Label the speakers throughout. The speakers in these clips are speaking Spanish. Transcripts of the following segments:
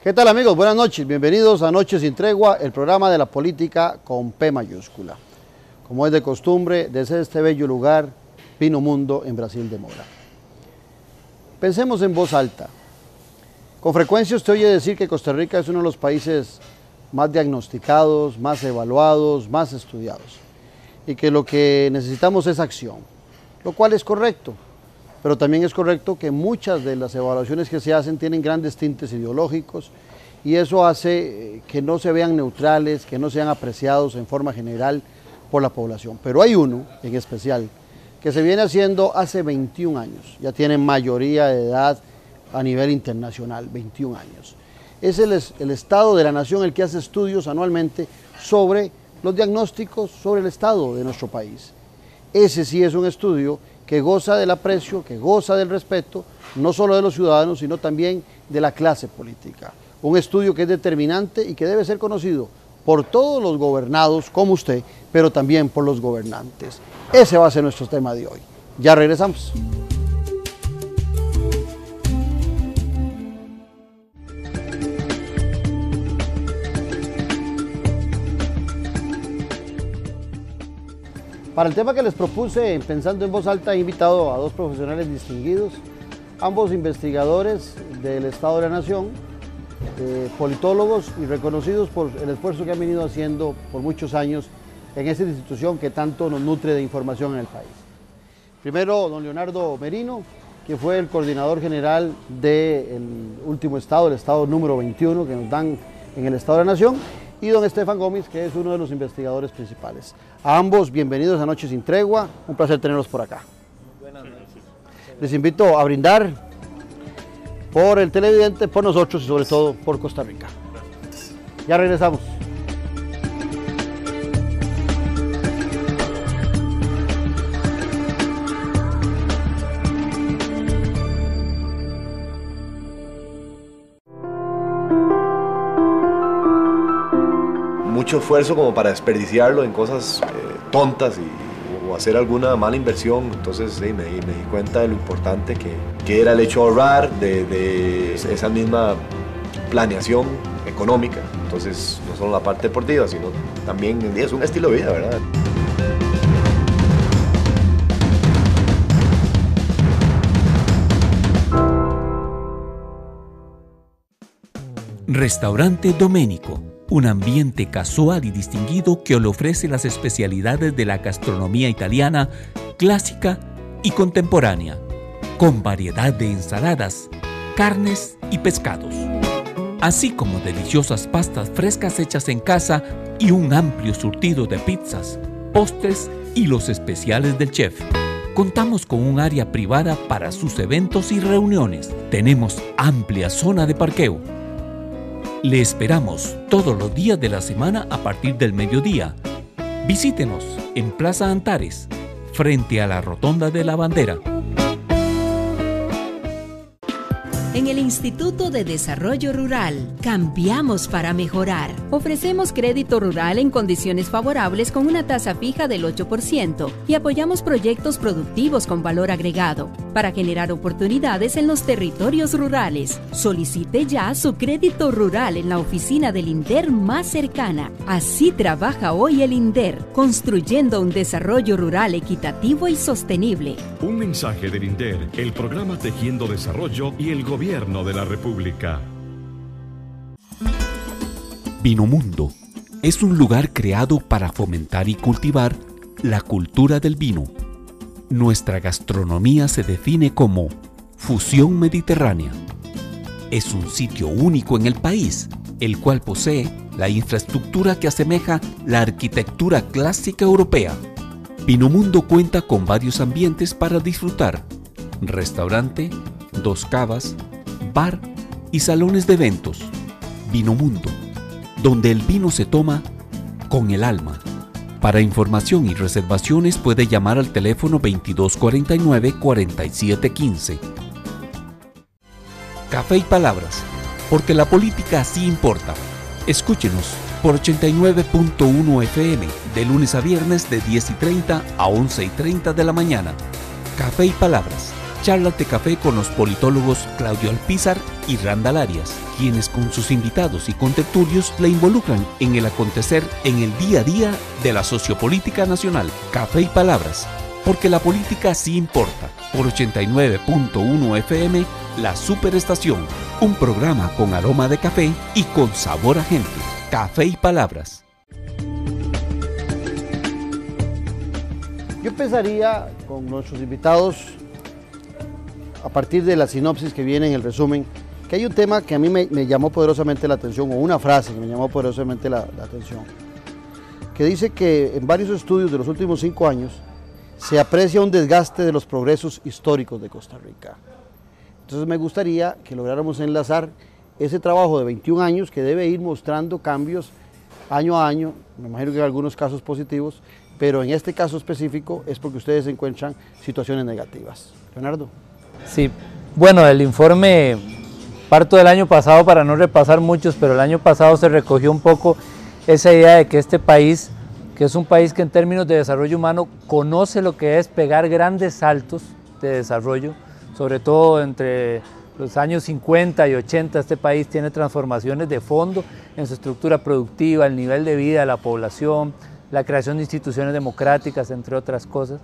Speaker 1: ¿Qué tal amigos? Buenas noches, bienvenidos a Noches sin Tregua, el programa de la política con P mayúscula. Como es de costumbre, desde este bello lugar, Pino Mundo, en Brasil de Mora. Pensemos en voz alta. Con frecuencia usted oye decir que Costa Rica es uno de los países más diagnosticados, más evaluados, más estudiados, y que lo que necesitamos es acción, lo cual es correcto. Pero también es correcto que muchas de las evaluaciones que se hacen tienen grandes tintes ideológicos y eso hace que no se vean neutrales, que no sean apreciados en forma general por la población. Pero hay uno en especial que se viene haciendo hace 21 años, ya tiene mayoría de edad a nivel internacional, 21 años. Es el Estado de la Nación el que hace estudios anualmente sobre los diagnósticos sobre el estado de nuestro país. Ese sí es un estudio que goza del aprecio, que goza del respeto, no solo de los ciudadanos, sino también de la clase política. Un estudio que es determinante y que debe ser conocido por todos los gobernados, como usted, pero también por los gobernantes. Ese va a ser nuestro tema de hoy. Ya regresamos. Para el tema que les propuse, pensando en voz alta, he invitado a dos profesionales distinguidos, ambos investigadores del Estado de la Nación, politólogos y reconocidos por el esfuerzo que han venido haciendo por muchos años en esta institución que tanto nos nutre de información en el país. Primero, don Leonardo Merino, que fue el coordinador general del último estado, el estado número 21 que nos dan en el Estado de la Nación, y don Estefan Gómez, que es uno de los investigadores principales. A ambos, bienvenidos a Noche sin Tregua, un placer tenerlos por acá.
Speaker 2: Buenas noches.
Speaker 1: Les invito a brindar por el televidente, por nosotros y sobre todo por Costa Rica. Ya regresamos.
Speaker 2: Mucho esfuerzo como para desperdiciarlo en cosas tontas o hacer alguna mala inversión. Entonces me di cuenta de lo importante que era el hecho de ahorrar, de esa misma planeación económica. Entonces no solo la parte deportiva, sino también es un estilo de vida, ¿verdad?
Speaker 3: Restaurante Domenico, un ambiente casual y distinguido que le ofrece las especialidades de la gastronomía italiana, clásica y contemporánea, con variedad de ensaladas, carnes y pescados, así como deliciosas pastas frescas hechas en casa y un amplio surtido de pizzas, postres y los especiales del chef. Contamos con un área privada para sus eventos y reuniones. Tenemos amplia zona de parqueo. Le esperamos todos los días de la semana a partir del mediodía. Visítenos en Plaza Antares, frente a la Rotonda de la Bandera.
Speaker 4: En el Instituto de Desarrollo Rural, cambiamos para mejorar. Ofrecemos crédito rural en condiciones favorables con una tasa fija del 8% y apoyamos proyectos productivos con valor agregado para generar oportunidades en los territorios rurales. Solicite ya su crédito rural en la oficina del INDER más cercana. Así trabaja hoy el INDER, construyendo un desarrollo rural equitativo y sostenible.
Speaker 5: Un mensaje del INDER, el programa Tejiendo Desarrollo y el Gobierno de la República.
Speaker 3: Pino Mundo es un lugar creado para fomentar y cultivar la cultura del vino. Nuestra gastronomía se define como fusión mediterránea. Es un sitio único en el país, el cual posee la infraestructura que asemeja la arquitectura clásica europea. Pino Mundo cuenta con varios ambientes para disfrutar: restaurante, 2 cavas, bar y salones de eventos. Pino Mundo, donde el vino se toma con el alma. Para información y reservaciones puede llamar al teléfono 2249-4715. Café y Palabras, porque la política sí importa. Escúchenos por 89.1 FM, de lunes a viernes de 10:30 a 11:30 de la mañana. Café y Palabras, charlas de café con los politólogos Claudio Alpizar y Randall Arias, quienes con sus invitados y contertulios la involucran en el acontecer en el día a día de la sociopolítica nacional. Café y Palabras, porque la política sí importa. Por 89.1 FM, La Superestación, un programa con aroma de café y con sabor a gente. Café y Palabras.
Speaker 1: Yo empezaría con nuestros invitados, a partir de la sinopsis que viene en el resumen, que hay un tema que a mí me llamó poderosamente la atención, o una frase que me llamó poderosamente la atención, que dice que en varios estudios de los últimos 5 años se aprecia un desgaste de los progresos históricos de Costa Rica. Entonces me gustaría que lográramos enlazar ese trabajo de 21 años que debe ir mostrando cambios año a año, me imagino que en algunos casos positivos, pero en este caso específico es porque ustedes encuentran situaciones negativas. Leonardo.
Speaker 6: Sí, bueno, el informe parto del año pasado para no repasar muchos, pero el año pasado se recogió un poco esa idea de que este país, que es un país que en términos de desarrollo humano conoce lo que es pegar grandes saltos de desarrollo, sobre todo entre los años 50 y 80 este país tiene transformaciones de fondo en su estructura productiva, el nivel de vida de la población, la creación de instituciones democráticas, entre otras cosas.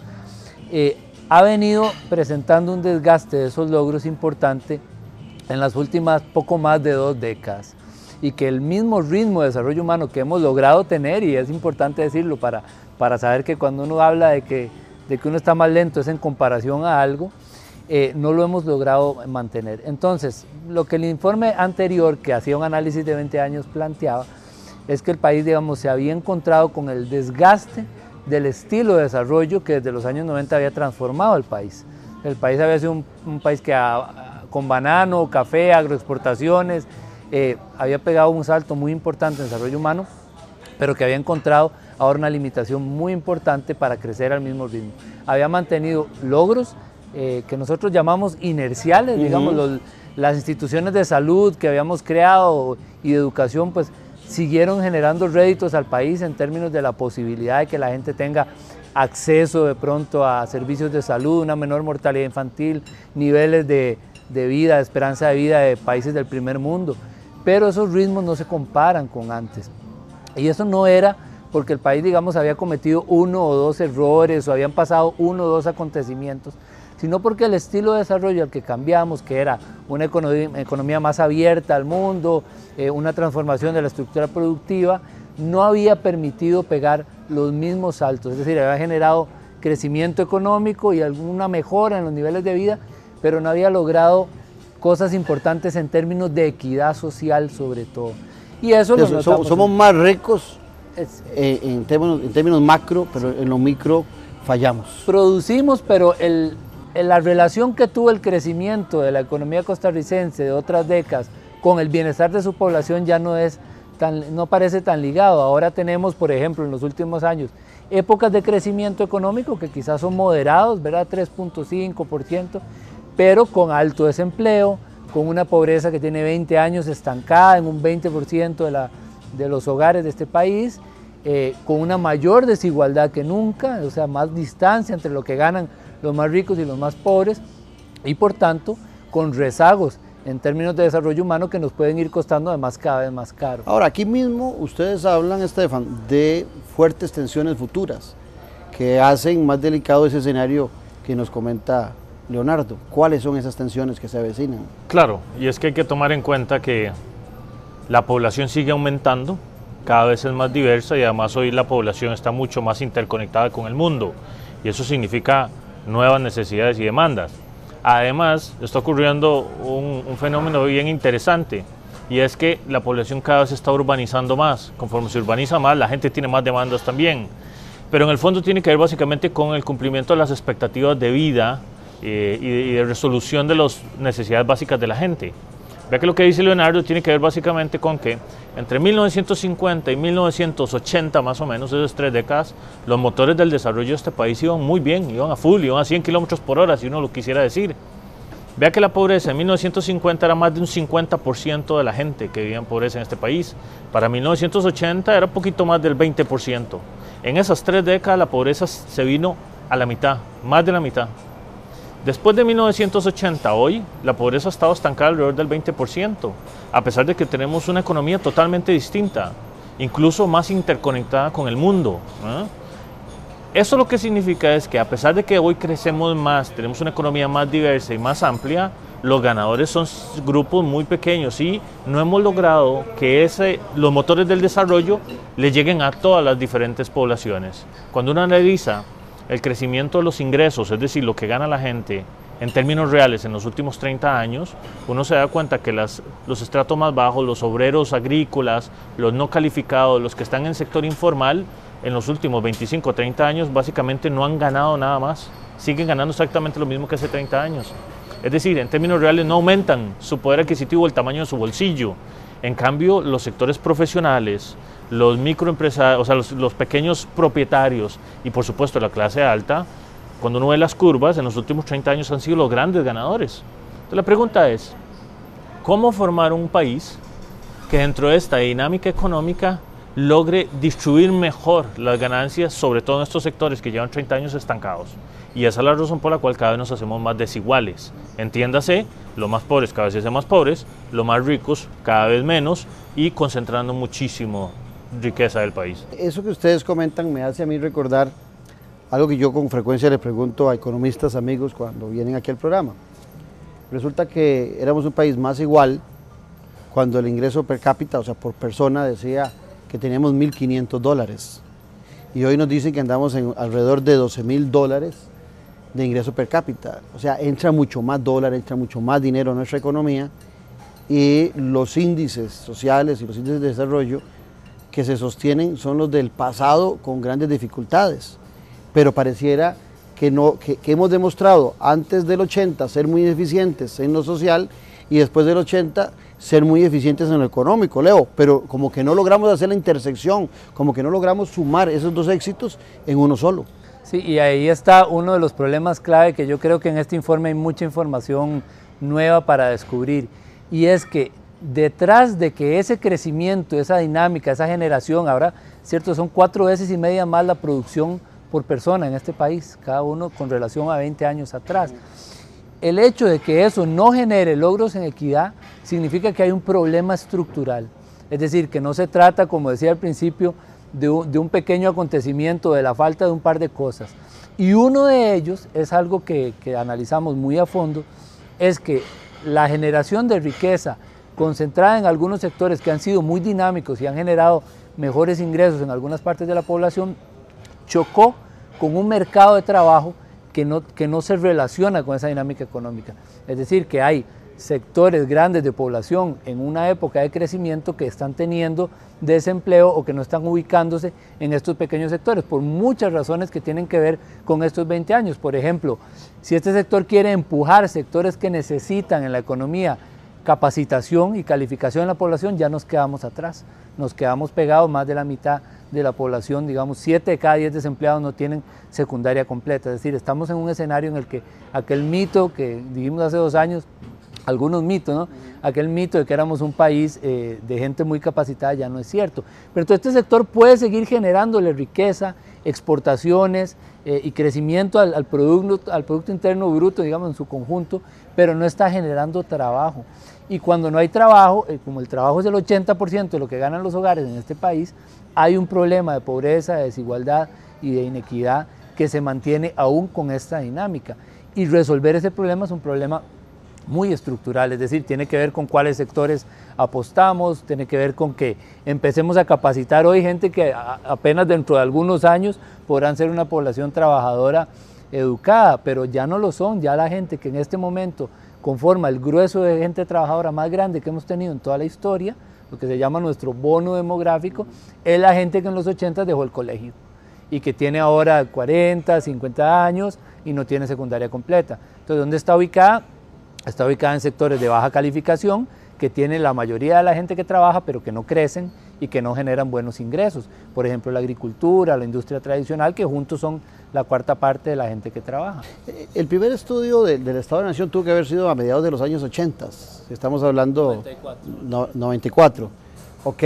Speaker 6: Ha venido presentando un desgaste de esos logros importante en las últimas poco más de 2 décadas y que el mismo ritmo de desarrollo humano que hemos logrado tener, y es importante decirlo para saber que cuando uno habla de que uno está más lento es en comparación a algo, no lo hemos logrado mantener. Entonces, lo que el informe anterior, que hacía un análisis de 20 años, planteaba, es que el país, digamos, se había encontrado con el desgaste del estilo de desarrollo que desde los años 90 había transformado el país. El país había sido un país que con banano, café, agroexportaciones, había pegado un salto muy importante en desarrollo humano, pero que había encontrado ahora una limitación muy importante para crecer al mismo ritmo. Había mantenido logros que nosotros llamamos inerciales, digamos, las instituciones de salud que habíamos creado y de educación, pues siguieron generando réditos al país en términos de la posibilidad de que la gente tenga acceso de pronto a servicios de salud, una menor mortalidad infantil, niveles de vida, de esperanza de vida de países del primer mundo, pero esos ritmos no se comparan con antes. Y eso no era porque el país, digamos, había cometido 1 o 2 errores o habían pasado 1 o 2 acontecimientos, sino porque el estilo de desarrollo al que cambiamos, que era una economía más abierta al mundo, una transformación de la estructura productiva, no había permitido pegar los mismos saltos, es decir, había generado crecimiento económico y alguna mejora en los niveles de vida, pero no había logrado cosas importantes en términos de equidad social sobre todo. Y eso lo notamos.
Speaker 1: Somos más ricos en términos macro, pero en lo micro fallamos.
Speaker 6: Producimos, pero la relación que tuvo el crecimiento de la economía costarricense de otras décadas con el bienestar de su población ya no parece tan ligado. Ahora tenemos, por ejemplo, en los últimos años, épocas de crecimiento económico que quizás son moderados, ¿verdad? 3.5%, pero con alto desempleo, con una pobreza que tiene 20 años estancada en un 20% de los hogares de este país, con una mayor desigualdad que nunca, o sea, más distancia entre lo que ganan los más ricos y los más pobres, y por tanto con rezagos en términos de desarrollo humano que nos pueden ir costando además cada vez más caro.
Speaker 1: Ahora, aquí mismo ustedes hablan, Estefan, de fuertes tensiones futuras que hacen más delicado ese escenario que nos comenta Leonardo. ¿Cuáles son esas tensiones que se avecinan?
Speaker 7: Claro, y es que hay que tomar en cuenta que la población sigue aumentando, cada vez es más diversa y además hoy la población está mucho más interconectada con el mundo y eso significa nuevas necesidades y demandas. Además, está ocurriendo un fenómeno bien interesante y es que la población cada vez se está urbanizando más. Conforme se urbaniza más, la gente tiene más demandas también. Pero en el fondo tiene que ver básicamente con el cumplimiento de las expectativas de vida y de resolución de las necesidades básicas de la gente. Vea que lo que dice Leonardo tiene que ver básicamente con que entre 1950 y 1980 más o menos, esas 3 décadas, los motores del desarrollo de este país iban muy bien, iban a full, iban a 100 kilómetros por hora, si uno lo quisiera decir. Vea que la pobreza en 1950 era más de un 50% de la gente que vivía en pobreza en este país. Para 1980 era un poquito más del 20%. En esas 3 décadas la pobreza se vino a la mitad, más de la mitad. Después de 1980, hoy, la pobreza ha estado estancada alrededor del 20%, a pesar de que tenemos una economía totalmente distinta, incluso más interconectada con el mundo. Eso lo que significa es que a pesar de que hoy crecemos más, tenemos una economía más diversa y más amplia, los ganadores son grupos muy pequeños y no hemos logrado que los motores del desarrollo le lleguen a todas las diferentes poblaciones. Cuando uno analiza el crecimiento de los ingresos, es decir, lo que gana la gente en términos reales en los últimos 30 años, uno se da cuenta que los estratos más bajos, los obreros agrícolas, los no calificados, los que están en el sector informal, en los últimos 25 o 30 años básicamente no han ganado nada más, siguen ganando exactamente lo mismo que hace 30 años. Es decir, en términos reales no aumentan su poder adquisitivo, el tamaño de su bolsillo. En cambio, los sectores profesionales, los microempresarios, o sea, los pequeños propietarios y por supuesto la clase alta, cuando uno ve las curvas, en los últimos 30 años han sido los grandes ganadores. Entonces la pregunta es, ¿cómo formar un país que dentro de esta dinámica económica logre distribuir mejor las ganancias, sobre todo en estos sectores que llevan 30 años estancados? Y esa es la razón por la cual cada vez nos hacemos más desiguales. Entiéndase, los más pobres cada vez se hacen más pobres, los más ricos cada vez menos y concentrando muchísimo riqueza del país.
Speaker 1: Eso que ustedes comentan me hace a mí recordar algo que yo con frecuencia le pregunto a economistas amigos cuando vienen aquí al programa. Resulta que éramos un país más igual cuando el ingreso per cápita, o sea, por persona, decía que teníamos $1.500. Y hoy nos dicen que andamos en alrededor de $12.000 de ingreso per cápita. O sea, entra mucho más dólar, entra mucho más dinero en nuestra economía y los índices sociales y los índices de desarrollo que se sostienen son los del pasado con grandes dificultades. Pero pareciera que hemos demostrado antes del 80 ser muy eficientes en lo social y después del 80 ser muy eficientes en lo económico, Leo, pero como que no logramos hacer la intersección, como que no logramos sumar esos dos éxitos en uno solo.
Speaker 6: Sí, y ahí está uno de los problemas clave que yo creo que en este informe hay mucha información nueva para descubrir, y es que detrás de que ese crecimiento, esa dinámica, esa generación, ahora, cierto, son 4 veces y media más la producción por persona en este país, cada uno con relación a 20 años atrás. El hecho de que eso no genere logros en equidad significa que hay un problema estructural, es decir, que no se trata, como decía al principio, de un pequeño acontecimiento, de la falta de un par de cosas. Y uno de ellos es algo que analizamos muy a fondo, es que la generación de riqueza concentrada en algunos sectores que han sido muy dinámicos y han generado mejores ingresos en algunas partes de la población, chocó con un mercado de trabajo que no se relaciona con esa dinámica económica. Es decir, que hay sectores grandes de población en una época de crecimiento que están teniendo desempleo o que no están ubicándose en estos pequeños sectores, por muchas razones que tienen que ver con estos 20 años. Por ejemplo, si este sector quiere empujar sectores que necesitan en la economía capacitación y calificación en la población, ya nos quedamos atrás, nos quedamos pegados, más de la mitad de la población, digamos 7 de cada 10 desempleados no tienen secundaria completa, es decir, estamos en un escenario en el que aquel mito que dijimos hace 2 años, algunos mitos, ¿no? Aquel mito de que éramos un país de gente muy capacitada ya no es cierto, pero entonces este sector puede seguir generándole riqueza, exportaciones y crecimiento al Producto Interno Bruto, digamos en su conjunto, pero no está generando trabajo. Y cuando no hay trabajo, como el trabajo es el 80% de lo que ganan los hogares en este país, hay un problema de pobreza, de desigualdad y de inequidad que se mantiene aún con esta dinámica. Y resolver ese problema es un problema muy estructural, es decir, tiene que ver con cuáles sectores apostamos, tiene que ver con que empecemos a capacitar hoy gente que apenas dentro de algunos años podrán ser una población trabajadora educada, pero ya no lo son, ya la gente que en este momento conforma el grueso de gente trabajadora más grande que hemos tenido en toda la historia, lo que se llama nuestro bono demográfico, es la gente que en los 80 dejó el colegio y que tiene ahora 40, 50 años y no tiene secundaria completa. Entonces, ¿dónde está ubicada? Está ubicada en sectores de baja calificación que tienen la mayoría de la gente que trabaja pero que no crecen y que no generan buenos ingresos. Por ejemplo, la agricultura, la industria tradicional, que juntos son la 4ª parte de la gente que trabaja.
Speaker 1: El primer estudio del Estado de la Nación tuvo que haber sido a mediados de los años 80, estamos hablando 94. Ok,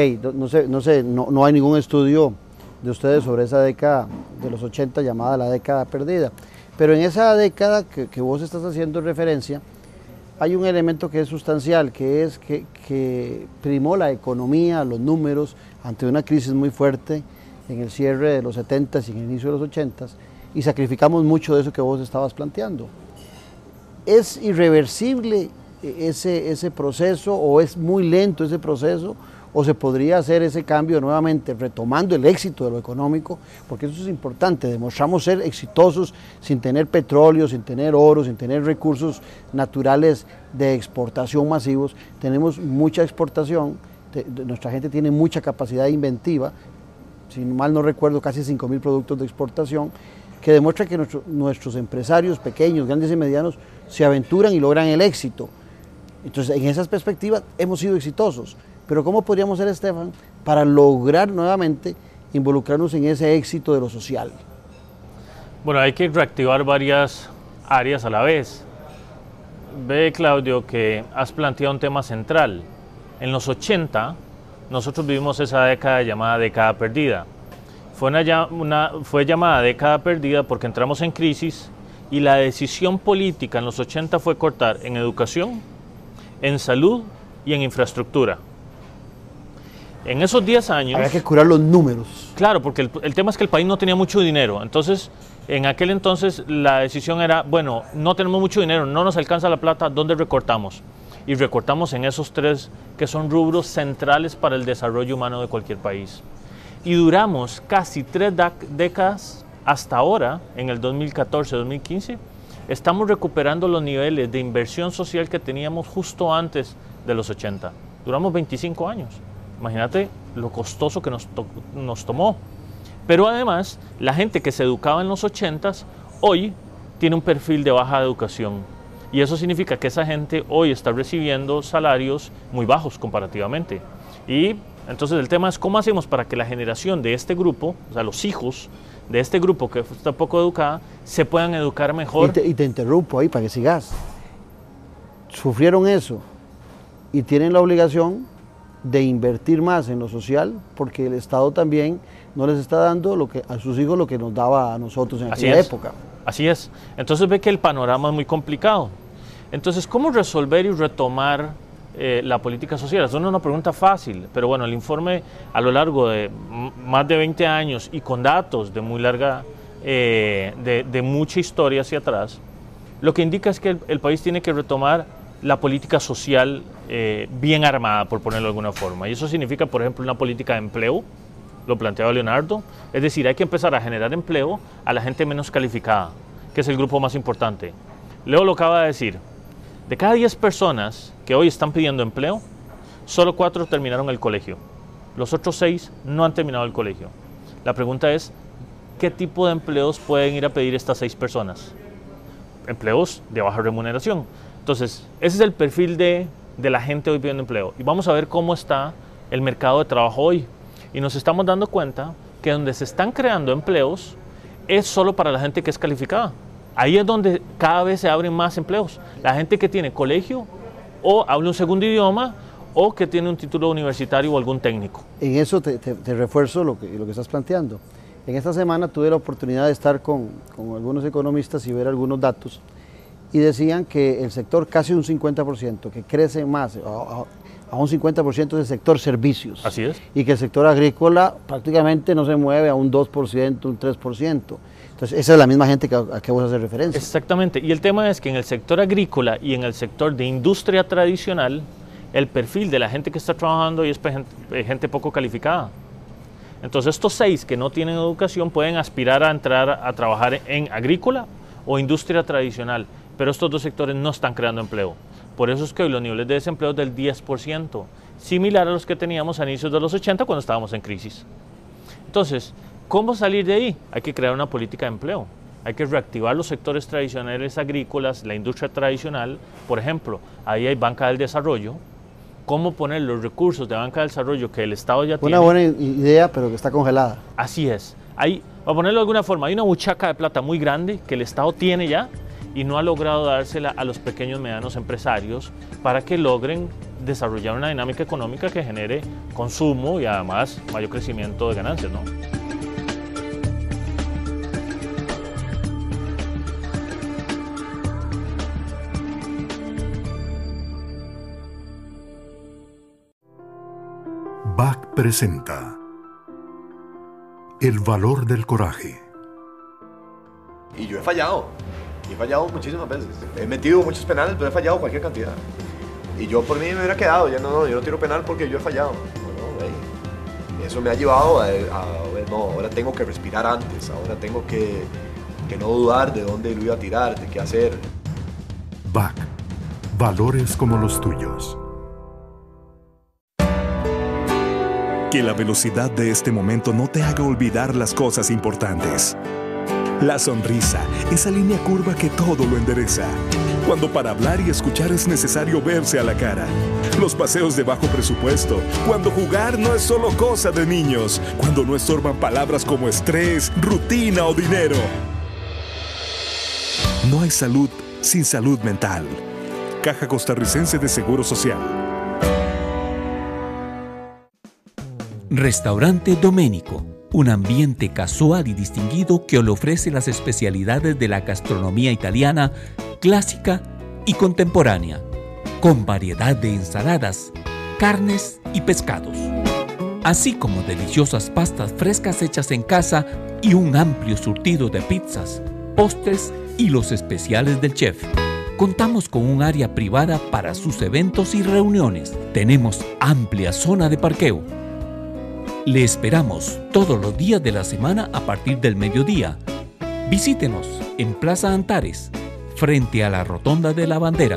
Speaker 1: no hay ningún estudio de ustedes sobre esa década de los 80 llamada la década perdida. Pero en esa década que vos estás haciendo referencia, hay un elemento que es sustancial, que es que primó la economía, los números, ante una crisis muy fuerte en el cierre de los 70s y en el inicio de los 80s, y sacrificamos mucho de eso que vos estabas planteando. ¿Es irreversible ese proceso o es muy lento ese proceso? ¿O se podría hacer ese cambio nuevamente retomando el éxito de lo económico? Porque eso es importante, demostramos ser exitosos sin tener petróleo, sin tener oro, sin tener recursos naturales de exportación masivos. Tenemos mucha exportación, nuestra gente tiene mucha capacidad inventiva, si mal no recuerdo casi 5.000 productos de exportación, que demuestra que nuestros empresarios pequeños, grandes y medianos se aventuran y logran el éxito. Entonces, en esas perspectivas hemos sido exitosos. Pero ¿cómo podríamos hacer, Estefan, para lograr nuevamente involucrarnos en ese éxito de lo social?
Speaker 7: Bueno, hay que reactivar varias áreas a la vez. Ve, Claudio, que has planteado un tema central. En los 80, nosotros vivimos esa década llamada década perdida. Fue llamada década perdida porque entramos en crisis y la decisión política en los 80 fue cortar en educación, en salud y en infraestructura. En esos 10 años...
Speaker 1: Había que curar los números.
Speaker 7: Claro, porque el tema es que el país no tenía mucho dinero. Entonces, en aquel entonces la decisión era, bueno, no tenemos mucho dinero, no nos alcanza la plata, ¿dónde recortamos? Y recortamos en esos 3 que son rubros centrales para el desarrollo humano de cualquier país. Y duramos casi 3 décadas hasta ahora, en el 2014-2015, estamos recuperando los niveles de inversión social que teníamos justo antes de los 80. Duramos 25 años. Imagínate lo costoso que nos tomó. Pero además, la gente que se educaba en los 80s, hoy tiene un perfil de baja educación. Y eso significa que esa gente hoy está recibiendo salarios muy bajos comparativamente. Y entonces el tema es cómo hacemos para que la generación de este grupo, o sea, los hijos de este grupo que está poco educada, se puedan educar mejor.
Speaker 1: Y te interrumpo ahí para que sigas. Sufrieron eso y tienen la obligación de invertir más en lo social, porque el Estado también no les está dando a sus hijos lo que nos daba a nosotros en aquella época.
Speaker 7: Así es. Entonces ve que el panorama es muy complicado. Entonces, ¿cómo resolver y retomar la política social? Eso no es una pregunta fácil, pero bueno, el informe a lo largo de más de 20 años y con datos de muy larga, de mucha historia hacia atrás, lo que indica es que el país tiene que retomar la política social bien armada, por ponerlo de alguna forma. Y eso significa, por ejemplo, una política de empleo, lo planteaba Leonardo, es decir, hay que empezar a generar empleo a la gente menos calificada, que es el grupo más importante. Leo lo acaba de decir, de cada 10 personas que hoy están pidiendo empleo, solo 4 terminaron el colegio. Los otros 6 no han terminado el colegio. La pregunta es, ¿qué tipo de empleos pueden ir a pedir estas 6 personas? Empleos de baja remuneración. Entonces, ese es el perfil de la gente hoy pidiendo empleo. Y vamos a ver cómo está el mercado de trabajo hoy. Y nos estamos dando cuenta que donde se están creando empleos es solo para la gente que es calificada. Ahí es donde cada vez se abren más empleos. La gente que tiene colegio o habla un segundo idioma o que tiene un título universitario o algún técnico.
Speaker 1: En eso te refuerzo lo que estás planteando. En esta semana tuve la oportunidad de estar con algunos economistas y ver algunos datos y decían que el sector casi un 50%, que crece más, a un 50% es el sector servicios.
Speaker 7: Así es.
Speaker 1: Y que el sector agrícola prácticamente no se mueve a un 2%, un 3%. Entonces, esa es la misma gente a que vos haces referencia.
Speaker 7: Exactamente. Y el tema es que en el sector agrícola y en el sector de industria tradicional, el perfil de la gente que está trabajando hoy es gente poco calificada. Entonces, estos 6 que no tienen educación pueden aspirar a entrar a trabajar en agrícola o industria tradicional, pero estos 2 sectores no están creando empleo. Por eso es que hoy los niveles de desempleo es del 10%, similar a los que teníamos a inicios de los 80 cuando estábamos en crisis. Entonces, ¿cómo salir de ahí? Hay que crear una política de empleo. Hay que reactivar los sectores tradicionales agrícolas, la industria tradicional. Por ejemplo, ahí hay banca del desarrollo. ¿Cómo poner los recursos de banca del desarrollo que el Estado ya tiene?
Speaker 1: Una buena idea, pero que está congelada.
Speaker 7: Así es. Ahí, para ponerlo de alguna forma, hay una buchaca de plata muy grande que el Estado tiene ya y no ha logrado dársela a los pequeños y medianos empresarios para que logren desarrollar una dinámica económica que genere consumo y además mayor crecimiento de ganancias, ¿no?
Speaker 8: presenta El valor del coraje.
Speaker 2: Y yo he fallado muchísimas veces. He metido muchos penales, pero he fallado cualquier cantidad. Y yo por mí me hubiera quedado, yo no tiro penal porque yo he fallado. Eso me ha llevado a no, ahora tengo que respirar antes, ahora tengo que no dudar de dónde lo iba a tirar, de qué hacer.
Speaker 8: BAC, valores como los tuyos. Que la velocidad de este momento no te haga olvidar las cosas importantes. La sonrisa, esa línea curva que todo lo endereza. Cuando para hablar y escuchar es necesario verse a la cara. Los paseos de bajo presupuesto. Cuando jugar no es solo cosa de niños. Cuando no estorban palabras como estrés, rutina o dinero. No hay salud sin salud mental. Caja Costarricense de Seguro Social.
Speaker 3: Restaurante Doménico, un ambiente casual y distinguido que le ofrece las especialidades de la gastronomía italiana, clásica y contemporánea, con variedad de ensaladas, carnes y pescados, así como deliciosas pastas frescas hechas en casa y un amplio surtido de pizzas, postres y los especiales del chef. Contamos con un área privada para sus eventos y reuniones. Tenemos amplia zona de parqueo. Le esperamos todos los días de la semana a partir del mediodía. Visítenos en Plaza Antares, frente a la Rotonda de la Bandera.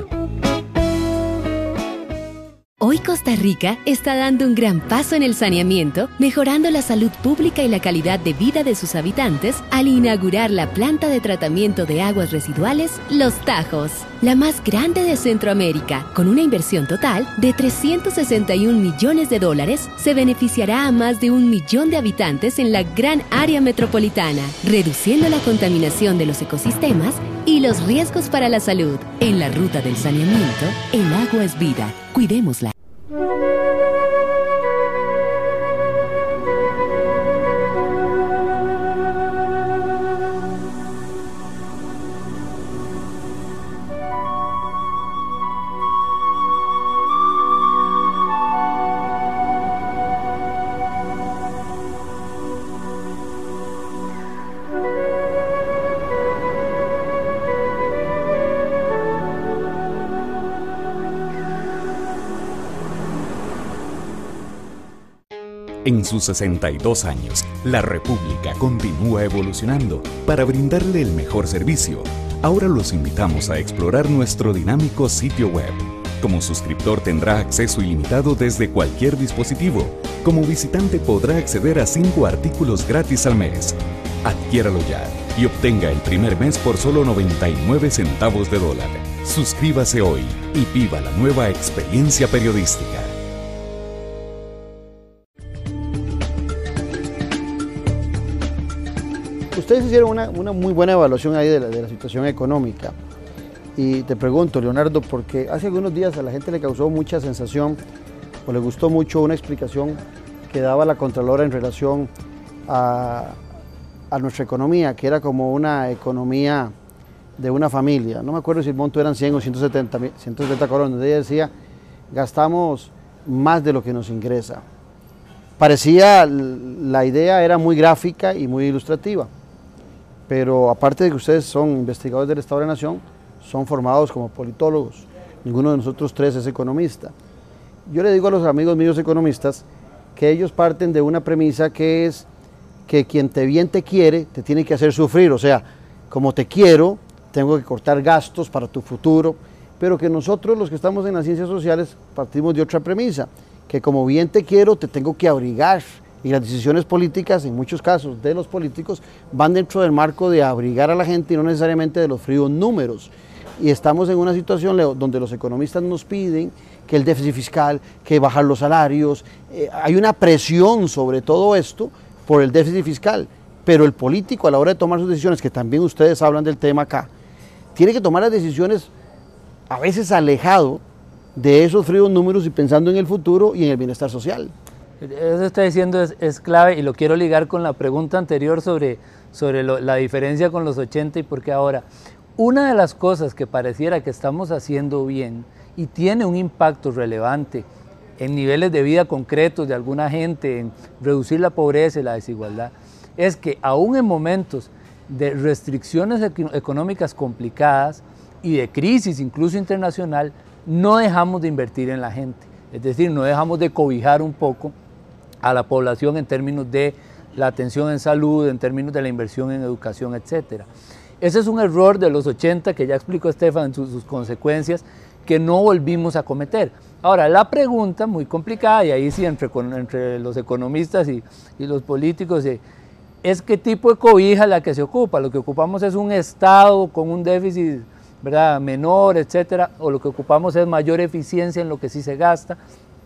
Speaker 4: Hoy Costa Rica está dando un gran paso en el saneamiento, mejorando la salud pública y la calidad de vida de sus habitantes al inaugurar la planta de tratamiento de aguas residuales Los Tajos, la más grande de Centroamérica. Con una inversión total de $361 millones, se beneficiará a más de 1 millón de habitantes en la gran área metropolitana, reduciendo la contaminación de los ecosistemas y los riesgos para la salud. En la ruta del saneamiento, el agua es vida. Cuidémosla.
Speaker 9: En sus 62 años, la República continúa evolucionando para brindarle el mejor servicio. Ahora los invitamos a explorar nuestro dinámico sitio web. Como suscriptor tendrá acceso ilimitado desde cualquier dispositivo. Como visitante podrá acceder a 5 artículos gratis al mes. Adquiéralo ya y obtenga el primer mes por solo 99 centavos de dólar. Suscríbase hoy y viva la nueva experiencia periodística.
Speaker 1: Ustedes hicieron una muy buena evaluación ahí de la situación económica. Y te pregunto, Leonardo, porque hace algunos días a la gente le causó mucha sensación o le gustó mucho una explicación que daba la Contralora en relación a nuestra economía, que era como una economía de una familia. No me acuerdo si el monto eran 100 o 170 colones, donde ella decía, gastamos más de lo que nos ingresa. Parecía, la idea era muy gráfica y muy ilustrativa, pero aparte de que ustedes son investigadores del Estado de la Nación, son formados como politólogos. Ninguno de nosotros tres es economista. Yo le digo a los amigos míos economistas que ellos parten de una premisa que es que quien bien te quiere te tiene que hacer sufrir, o sea, como te quiero, tengo que cortar gastos para tu futuro, pero que nosotros los que estamos en las ciencias sociales partimos de otra premisa, que como bien te quiero te tengo que abrigar, y las decisiones políticas, en muchos casos de los políticos, van dentro del marco de abrigar a la gente y no necesariamente de los fríos números. Y estamos en una situación, Leo, donde los economistas nos piden que el déficit fiscal, que bajar los salarios, hay una presión sobre todo esto por el déficit fiscal, pero el político a la hora de tomar sus decisiones, que también ustedes hablan del tema acá, tiene que tomar las decisiones a veces alejado de esos fríos números y pensando en el futuro y en el bienestar social.
Speaker 6: Eso que está diciendo es clave y lo quiero ligar con la pregunta anterior sobre la diferencia con los 80 y por qué ahora. Una de las cosas que pareciera que estamos haciendo bien y tiene un impacto relevante en niveles de vida concretos de alguna gente, en reducir la pobreza y la desigualdad, es que aún en momentos de restricciones económicas complicadas y de crisis incluso internacional, no dejamos de invertir en la gente. Es decir, no dejamos de cobijar un poco a la población en términos de la atención en salud, en términos de la inversión en educación, etc. Ese es un error de los 80 que ya explicó Estefan en sus consecuencias, que no volvimos a cometer. Ahora, la pregunta muy complicada, y ahí sí entre los economistas y los políticos, es qué tipo de cobija la que se ocupa. Lo que ocupamos es un Estado con un déficit, ¿verdad?, menor, etcétera, o lo que ocupamos es mayor eficiencia en lo que sí se gasta.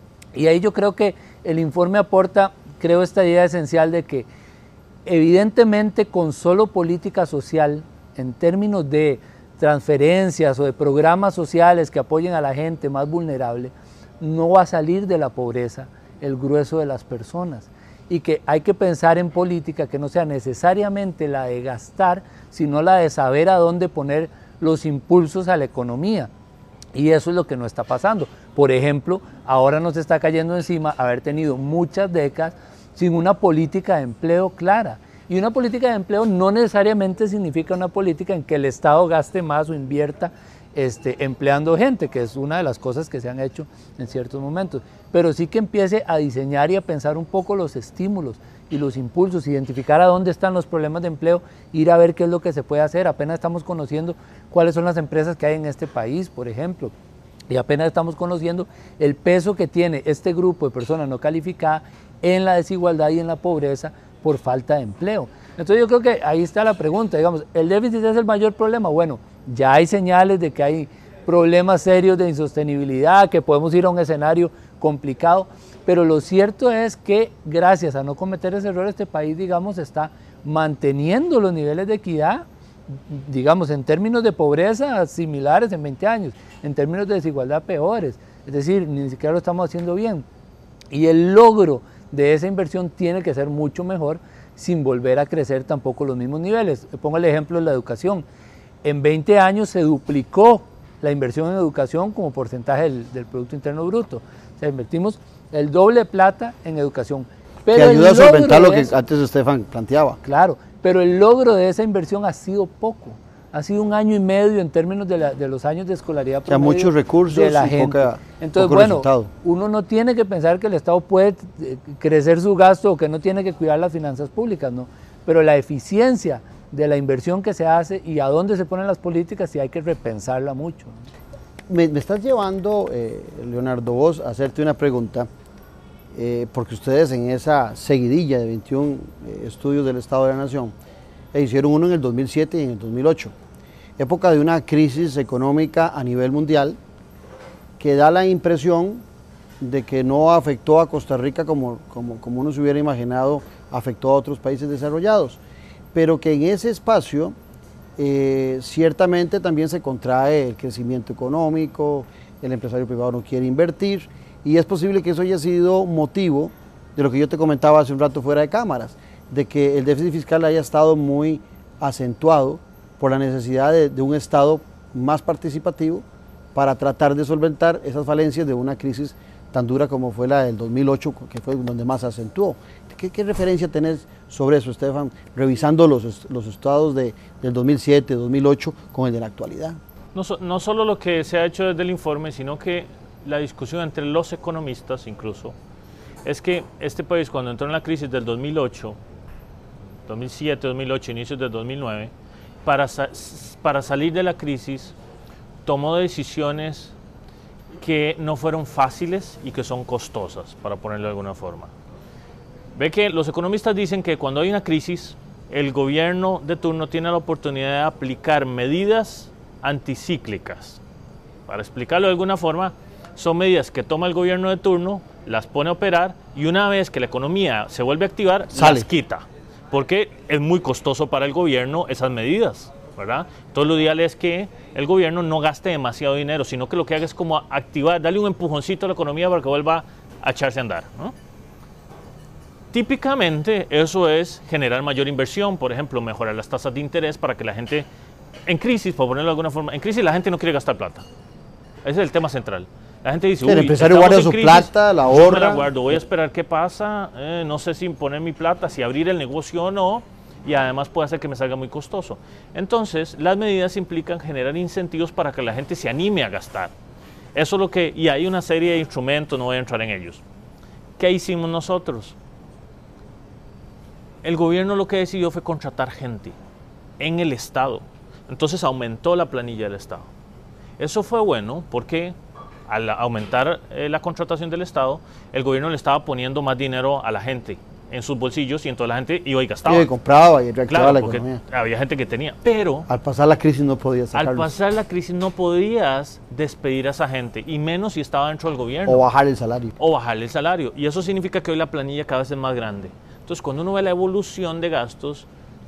Speaker 6: Y ahí yo creo que el informe aporta, creo, esta idea esencial de que evidentemente con solo política social, en términos de transferencias o de programas sociales que apoyen a la gente más vulnerable, no va a salir de la pobreza el grueso de las personas, y que hay que pensar en política que no sea necesariamente la de gastar, sino la de saber a dónde poner los impulsos a la economía, y eso es lo que no está pasando. Por ejemplo, ahora nos está cayendo encima haber tenido muchas décadas sin una política de empleo clara, y una política de empleo no necesariamente significa una política en que el Estado gaste más o invierta empleando gente, que es una de las cosas que se han hecho en ciertos momentos, pero sí que empiece a diseñar y a pensar un poco los estímulos y los impulsos, identificar a dónde están los problemas de empleo, ir a ver qué es lo que se puede hacer. Apenas estamos conociendo cuáles son las empresas que hay en este país, por ejemplo, y apenas estamos conociendo el peso que tiene este grupo de personas no calificadas en la desigualdad y en la pobreza por falta de empleo. Entonces yo creo que ahí está la pregunta, digamos, ¿el déficit es el mayor problema? Bueno, ya hay señales de que hay problemas serios de insostenibilidad, que podemos ir a un escenario complicado, pero lo cierto es que gracias a no cometer ese error, este país, digamos, está manteniendo los niveles de equidad, digamos, en términos de pobreza similares en 20 años, en términos de desigualdad peores, es decir, ni siquiera lo estamos haciendo bien, y el logro de esa inversión tiene que ser mucho mejor sin volver a crecer tampoco los mismos niveles. Pongo el ejemplo de la educación. En 20 años se duplicó la inversión en educación como porcentaje del Producto Interno Bruto. O sea, invertimos el doble de plata en educación. Pero
Speaker 1: que ayuda a solventar lo que antes Estefan planteaba.
Speaker 6: Claro, pero el logro de esa inversión ha sido poco. Ha sido 1 año y medio en términos de los años de escolaridad promedio,
Speaker 1: o sea, muchos recursos
Speaker 6: de la
Speaker 1: y
Speaker 6: gente. Entonces,
Speaker 1: poco
Speaker 6: bueno,
Speaker 1: resultado.
Speaker 6: Uno no tiene que pensar que el Estado puede crecer su gasto o que no tiene que cuidar las finanzas públicas, ¿no? Pero la eficiencia de la inversión que se hace y a dónde se ponen las políticas, sí hay que repensarla mucho.
Speaker 1: Me estás llevando, Leonardo, vos a hacerte una pregunta, porque ustedes en esa seguidilla de 21 estudios del Estado de la Nación, hicieron uno en el 2007 y en el 2008, época de una crisis económica a nivel mundial que da la impresión de que no afectó a Costa Rica como uno se hubiera imaginado, afectó a otros países desarrollados, pero que en ese espacio ciertamente también se contrae el crecimiento económico, el empresario privado no quiere invertir, y es posible que eso haya sido motivo de lo que yo te comentaba hace un rato fuera de cámaras, de que el déficit fiscal haya estado muy acentuado por la necesidad de un Estado más participativo para tratar de solventar esas falencias de una crisis tan dura como fue la del 2008, que fue donde más se acentuó. ¿Qué referencia tenés sobre eso, Estefan, revisando los estados del 2007, 2008 con el de la actualidad?
Speaker 7: No solo lo que se ha hecho desde el informe, sino que la discusión entre los economistas incluso, es que este país cuando entró en la crisis del 2008, 2007, 2008, inicios del 2009, para salir de la crisis tomó decisiones que no fueron fáciles y que son costosas, para ponerlo de alguna forma. Ve que los economistas dicen que cuando hay una crisis, el gobierno de turno tiene la oportunidad de aplicar medidas anticíclicas. Para explicarlo de alguna forma, son medidas que toma el gobierno de turno, las pone a operar y una vez que la economía se vuelve a activar, las quita. Porque es muy costoso para el gobierno esas medidas, ¿verdad? Entonces lo ideal es que el gobierno no gaste demasiado dinero, sino que lo que haga es como activar, darle un empujoncito a la economía para que vuelva a echarse a andar, ¿no? Típicamente eso es generar mayor inversión, por ejemplo, mejorar las tasas de interés para que la gente, en crisis, por ponerlo de alguna forma, en crisis la gente no quiere gastar plata. Ese es el tema central. La gente dice,
Speaker 1: el empresario guarda su plata, la ahorra.
Speaker 7: Yo me la guardo, voy a esperar qué pasa, no sé si poner mi plata, si abrir el negocio o no, y además puede hacer que me salga muy costoso. Entonces, las medidas implican generar incentivos para que la gente se anime a gastar. Eso es lo que, y hay una serie de instrumentos, no voy a entrar en ellos. ¿Qué hicimos nosotros? El gobierno lo que decidió fue contratar gente en el Estado. Entonces aumentó la planilla del Estado. Eso fue bueno porque al aumentar la contratación del Estado, el gobierno le estaba poniendo más dinero a la gente en sus bolsillos y entonces la gente iba y gastaba.
Speaker 1: Y compraba y reactivaba la economía.
Speaker 7: Había gente que tenía, pero
Speaker 1: al pasar la crisis no podías sacarlos.
Speaker 7: Al pasar la crisis no podías despedir a esa gente, y menos si estaba dentro del gobierno.
Speaker 1: O bajar el salario.
Speaker 7: O bajarle el salario. Y eso significa que hoy la planilla cada vez es más grande. Entonces, cuando uno ve la evolución de gastos,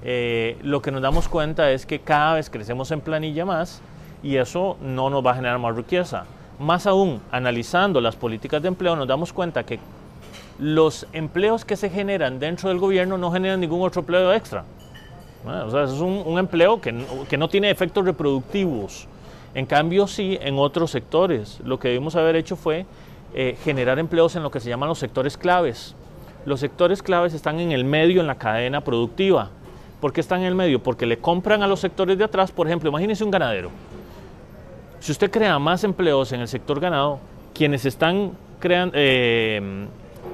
Speaker 7: lo que nos damos cuenta es que cada vez crecemos en planilla más y eso no nos va a generar más riqueza. Más aún, analizando las políticas de empleo, nos damos cuenta que los empleos que se generan dentro del gobierno no generan ningún otro empleo extra. O sea, es un empleo que no tiene efectos reproductivos. En cambio, sí, en otros sectores. Lo que debimos haber hecho fue generar empleos en lo que se llaman los sectores claves. Los sectores claves están en el medio, en la cadena productiva. ¿Por qué están en el medio? Porque le compran a los sectores de atrás. Por ejemplo, imagínese un ganadero. Si usted crea más empleos en el sector ganado, quienes están creando en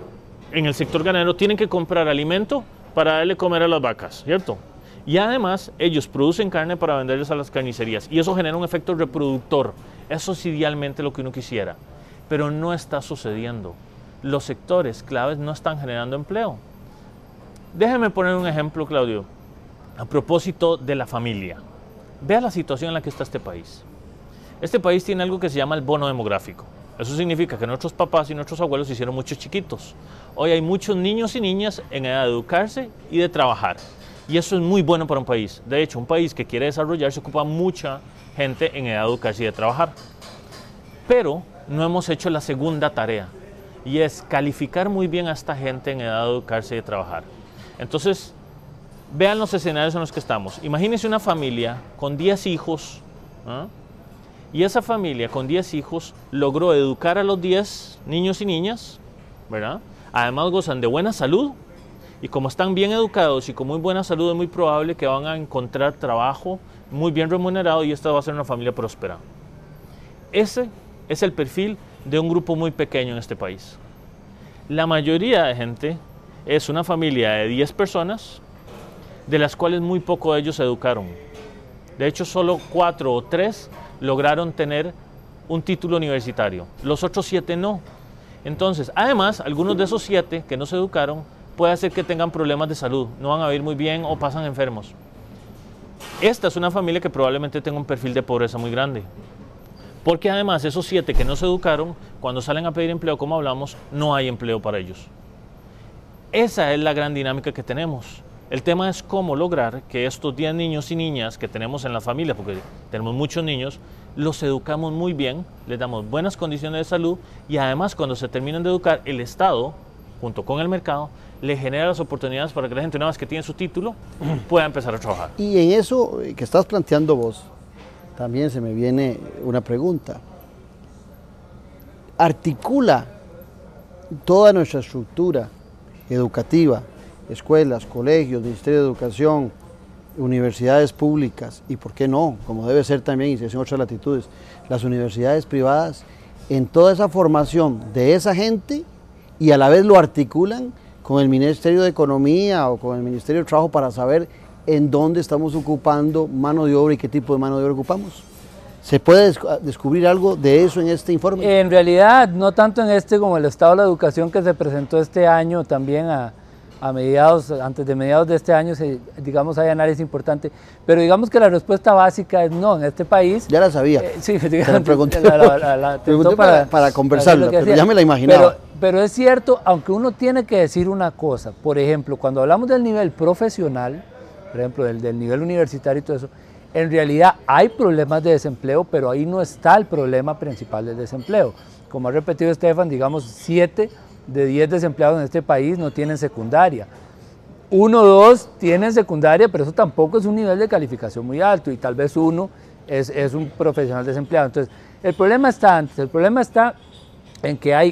Speaker 7: el sector ganadero tienen que comprar alimento para darle comer a las vacas, ¿cierto? Y además ellos producen carne para venderles a las carnicerías y eso genera un efecto reproductor. Eso es idealmente lo que uno quisiera, pero no está sucediendo. Los sectores claves no están generando empleo. Déjeme poner un ejemplo, Claudio, a propósito de la familia. Vea la situación en la que está este país. Este país tiene algo que se llama el bono demográfico. Eso significa que nuestros papás y nuestros abuelos se hicieron muchos chiquitos. Hoy hay muchos niños y niñas en edad de educarse y de trabajar. Y eso es muy bueno para un país. De hecho, un país que quiere desarrollarse ocupa mucha gente en edad de educarse y de trabajar. Pero no hemos hecho la segunda tarea, y es calificar muy bien a esta gente en edad de educarse y de trabajar. Entonces, vean los escenarios en los que estamos. Imagínense una familia con 10 hijos, ¿eh? Y esa familia con 10 hijos logró educar a los 10 niños y niñas, ¿verdad? Además gozan de buena salud, y como están bien educados y con muy buena salud es muy probable que van a encontrar trabajo muy bien remunerado y esta va a ser una familia próspera. Ese es el perfil de un grupo muy pequeño en este país. La mayoría de gente es una familia de 10 personas, de las cuales muy pocos de ellos se educaron. De hecho, solo 4 o 3 lograron tener un título universitario. Los otros 7 no. Entonces, además, algunos de esos 7 que no se educaron puede hacer que tengan problemas de salud, no van a vivir muy bien o pasan enfermos. Esta es una familia que probablemente tenga un perfil de pobreza muy grande. Porque además esos 7 que no se educaron, cuando salen a pedir empleo, como hablamos, no hay empleo para ellos. Esa es la gran dinámica que tenemos. El tema es cómo lograr que estos 10 niños y niñas que tenemos en la familia, porque tenemos muchos niños, los educamos muy bien, les damos buenas condiciones de salud y además cuando se terminan de educar, el Estado, junto con el mercado, le genera las oportunidades para que la gente una vez que tiene su título pueda empezar a trabajar.
Speaker 1: Y en eso que estás planteando vos, también se me viene una pregunta. ¿Articula toda nuestra estructura educativa, escuelas, colegios, Ministerio de Educación, universidades públicas y, por qué no, como debe ser también, y se hacen otras latitudes, las universidades privadas, en toda esa formación de esa gente y a la vez lo articulan con el Ministerio de Economía o con el Ministerio de Trabajo para saber en dónde estamos ocupando mano de obra y qué tipo de mano de obra ocupamos? ¿Se puede descubrir algo de eso en este informe?
Speaker 6: En realidad, no tanto en este como el Estado de la Educación que se presentó este año también antes de mediados de este año, digamos, hay análisis importante, pero digamos que la respuesta básica es no, en este país...
Speaker 1: Ya la sabía,
Speaker 6: sí,
Speaker 1: digamos, pregunté para conversarla, pero ya me la imaginaba.
Speaker 6: Pero es cierto, aunque uno tiene que decir una cosa, por ejemplo, cuando hablamos del nivel profesional, por ejemplo, del nivel universitario y todo eso, en realidad hay problemas de desempleo, pero ahí no está el problema principal del desempleo. Como ha repetido Estefan, digamos, 7 de 10 desempleados en este país no tienen secundaria. 1 o 2 tienen secundaria, pero eso tampoco es un nivel de calificación muy alto y tal vez 1 es un profesional desempleado. Entonces, el problema está antes, el problema está en que hay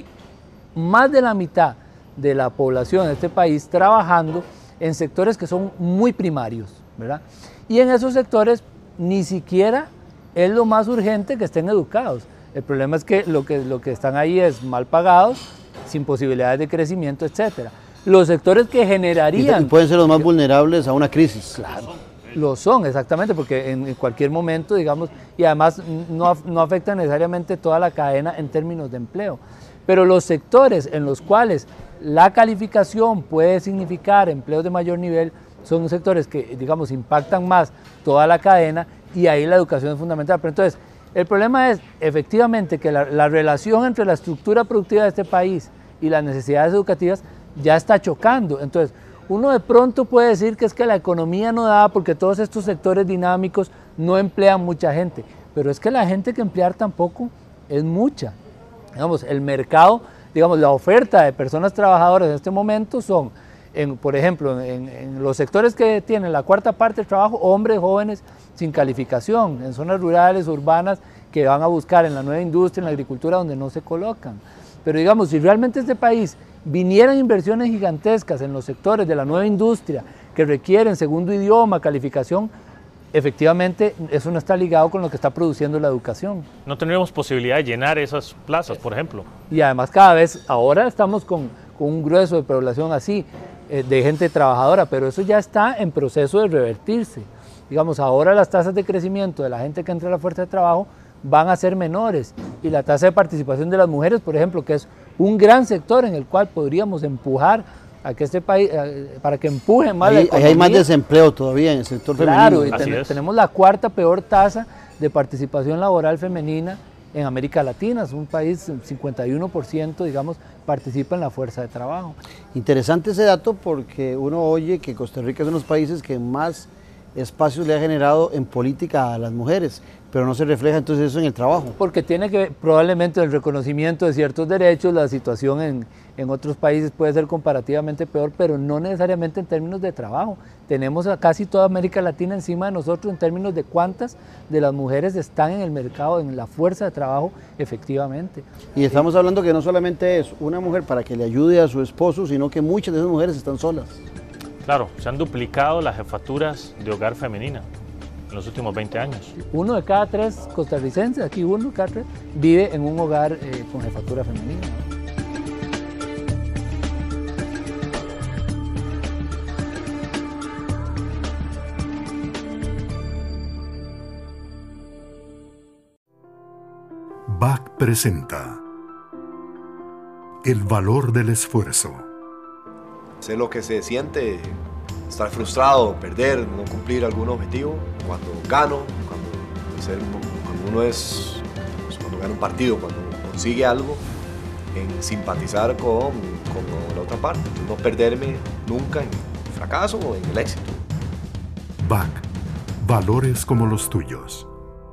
Speaker 6: más de la mitad de la población de este país trabajando en sectores que son muy primarios, ¿verdad? Y en esos sectores ni siquiera es lo más urgente que estén educados. El problema es que lo que están ahí es mal pagados, sin posibilidades de crecimiento, etc. Los sectores que generarían...
Speaker 1: Y pueden ser los más vulnerables a una crisis.
Speaker 6: Claro, lo son, exactamente, porque en cualquier momento, digamos, y además no afecta necesariamente toda la cadena en términos de empleo. Pero los sectores en los cuales la calificación puede significar empleos de mayor nivel son sectores que, digamos, impactan más toda la cadena y ahí la educación es fundamental. Pero entonces, el problema es efectivamente que la relación entre la estructura productiva de este país y las necesidades educativas ya está chocando. Entonces, uno de pronto puede decir que es que la economía no da porque todos estos sectores dinámicos no emplean mucha gente, pero es que la gente que emplear tampoco es mucha. Digamos, el mercado, digamos, la oferta de personas trabajadoras en este momento son, por ejemplo, en los sectores que tienen la cuarta parte del trabajo, hombres jóvenes sin calificación, en zonas rurales, urbanas, que van a buscar en la nueva industria, en la agricultura, donde no se colocan. Pero digamos, si realmente este país vinieran inversiones gigantescas en los sectores de la nueva industria, que requieren segundo idioma, calificación, efectivamente eso no está ligado con lo que está produciendo la educación.
Speaker 7: No tendríamos posibilidad de llenar esas plazas, por ejemplo.
Speaker 6: Y además cada vez, ahora estamos con un grueso de población así, de gente trabajadora, pero eso ya está en proceso de revertirse. Digamos, ahora las tasas de crecimiento de la gente que entra a la fuerza de trabajo van a ser menores y la tasa de participación de las mujeres, por ejemplo, que es un gran sector en el cual podríamos empujar a que este país, para que empuje más la economía.
Speaker 1: Hay más desempleo todavía en el sector
Speaker 6: femenino.
Speaker 1: Claro,
Speaker 6: y tenemos la cuarta peor tasa de participación laboral femenina en América Latina. Es un país, 51%, digamos, participa en la fuerza de trabajo.
Speaker 1: Interesante ese dato porque uno oye que Costa Rica es uno de los países que más espacios le ha generado en política a las mujeres, pero no se refleja entonces eso en el trabajo.
Speaker 6: Porque tiene que ver probablemente el reconocimiento de ciertos derechos, la situación en otros países puede ser comparativamente peor, pero no necesariamente en términos de trabajo. Tenemos a casi toda América Latina encima de nosotros en términos de cuántas de las mujeres están en el mercado, en la fuerza de trabajo efectivamente.
Speaker 1: Y estamos hablando que no solamente es una mujer para que le ayude a su esposo, sino que muchas de esas mujeres están solas.
Speaker 7: Claro, se han duplicado las jefaturas de hogar femenina en los últimos 20 años.
Speaker 6: 1 de cada 3 costarricenses, aquí 1 de cada 3, vive en un hogar con jefatura femenina.
Speaker 8: BAC presenta El valor del esfuerzo.
Speaker 2: Sé lo que se siente, estar frustrado, perder, no cumplir algún objetivo. Cuando gano, cuando gana un partido, cuando consigue algo, en simpatizar con la otra parte. No perderme nunca en el fracaso o en el éxito.
Speaker 8: BAC, valores como los tuyos.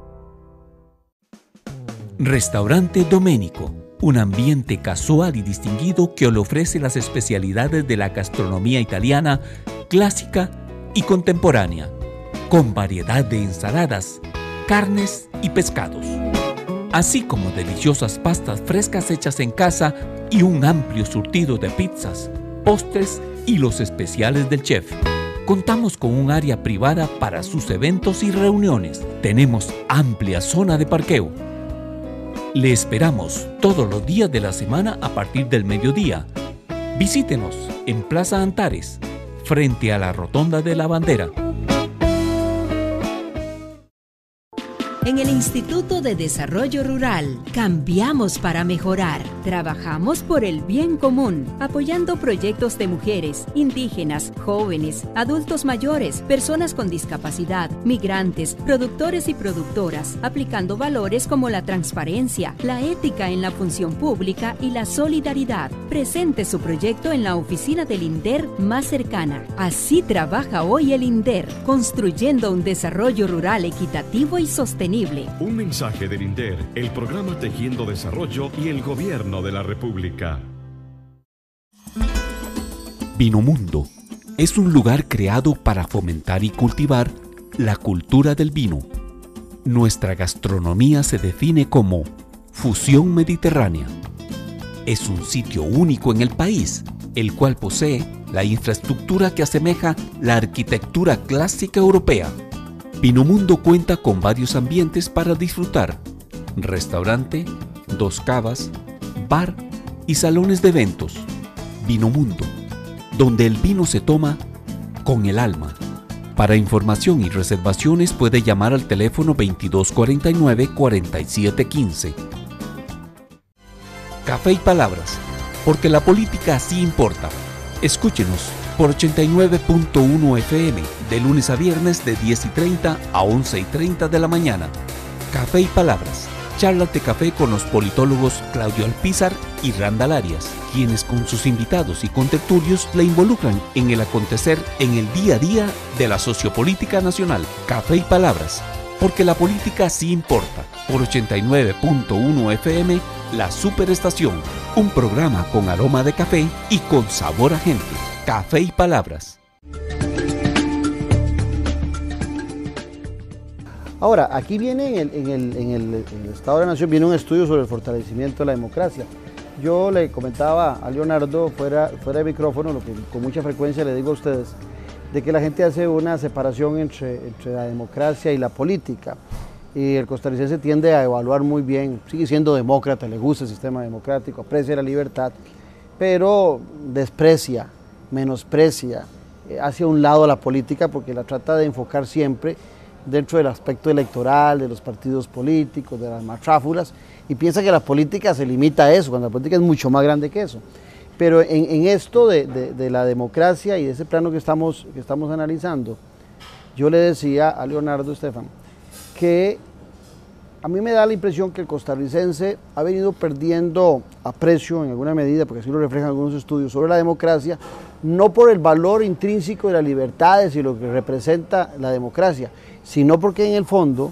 Speaker 3: Restaurante Doménico, un ambiente casual y distinguido que le ofrece las especialidades de la gastronomía italiana, clásica y contemporánea, con variedad de ensaladas, carnes y pescados, así como deliciosas pastas frescas hechas en casa y un amplio surtido de pizzas, postres y los especiales del chef. Contamos con un área privada para sus eventos y reuniones. Tenemos amplia zona de parqueo. Le esperamos todos los días de la semana a partir del mediodía. Visítenos en Plaza Antares, frente a la Rotonda de la Bandera.
Speaker 4: En el Instituto de Desarrollo Rural, cambiamos para mejorar. Trabajamos por el bien común, apoyando proyectos de mujeres, indígenas, jóvenes, adultos mayores, personas con discapacidad, migrantes, productores y productoras, aplicando valores como la transparencia, la ética en la función pública y la solidaridad. Presente su proyecto en la oficina del INDER más cercana. Así trabaja hoy el INDER, construyendo un desarrollo rural equitativo y sostenible.
Speaker 5: Un mensaje del INDER, el programa Tejiendo Desarrollo y el Gobierno de la República.
Speaker 3: Vinomundo es un lugar creado para fomentar y cultivar la cultura del vino. Nuestra gastronomía se define como fusión mediterránea. es un sitio único en el país, el cual posee la infraestructura que asemeja la arquitectura clásica europea. Pinomundo cuenta con varios ambientes para disfrutar: restaurante, 2 cavas, bar y salones de eventos. Vinomundo, donde el vino se toma con el alma. Para información y reservaciones puede llamar al teléfono 2249-4715. Café y Palabras, porque la política sí importa. Escúchenos por 89.1 FM de lunes a viernes de 10:30 a 11:30 de la mañana. Café y Palabras, charlas de café con los politólogos Claudio Alpizar y Randall Arias, quienes con sus invitados y contertulios la involucran en el acontecer en el día a día de la sociopolítica nacional. Café y Palabras, porque la política sí importa. Por 89.1 FM, La Superestación, un programa con aroma de café y con sabor a gente. Café y Palabras.
Speaker 1: Ahora, aquí viene en el Estado de la Nación, viene un estudio sobre el fortalecimiento de la democracia. Yo le comentaba a Leonardo fuera de micrófono, lo que con mucha frecuencia le digo a ustedes, de que la gente hace una separación entre la democracia y la política. Y el costarricense tiende a evaluar muy bien, sigue siendo demócrata, le gusta el sistema democrático, aprecia la libertad, pero desprecia, menosprecia, hacia un lado la política porque la trata de enfocar siempre dentro del aspecto electoral, de los partidos políticos, de las matráfulas, y piensa que la política se limita a eso, cuando la política es mucho más grande que eso. Pero en esto de la democracia y de ese plano que estamos analizando, yo le decía a Leonardo Estefan que a mí me da la impresión que el costarricense ha venido perdiendo aprecio en alguna medida, porque así lo reflejan algunos estudios sobre la democracia, no por el valor intrínseco de las libertades y lo que representa la democracia, sino porque en el fondo,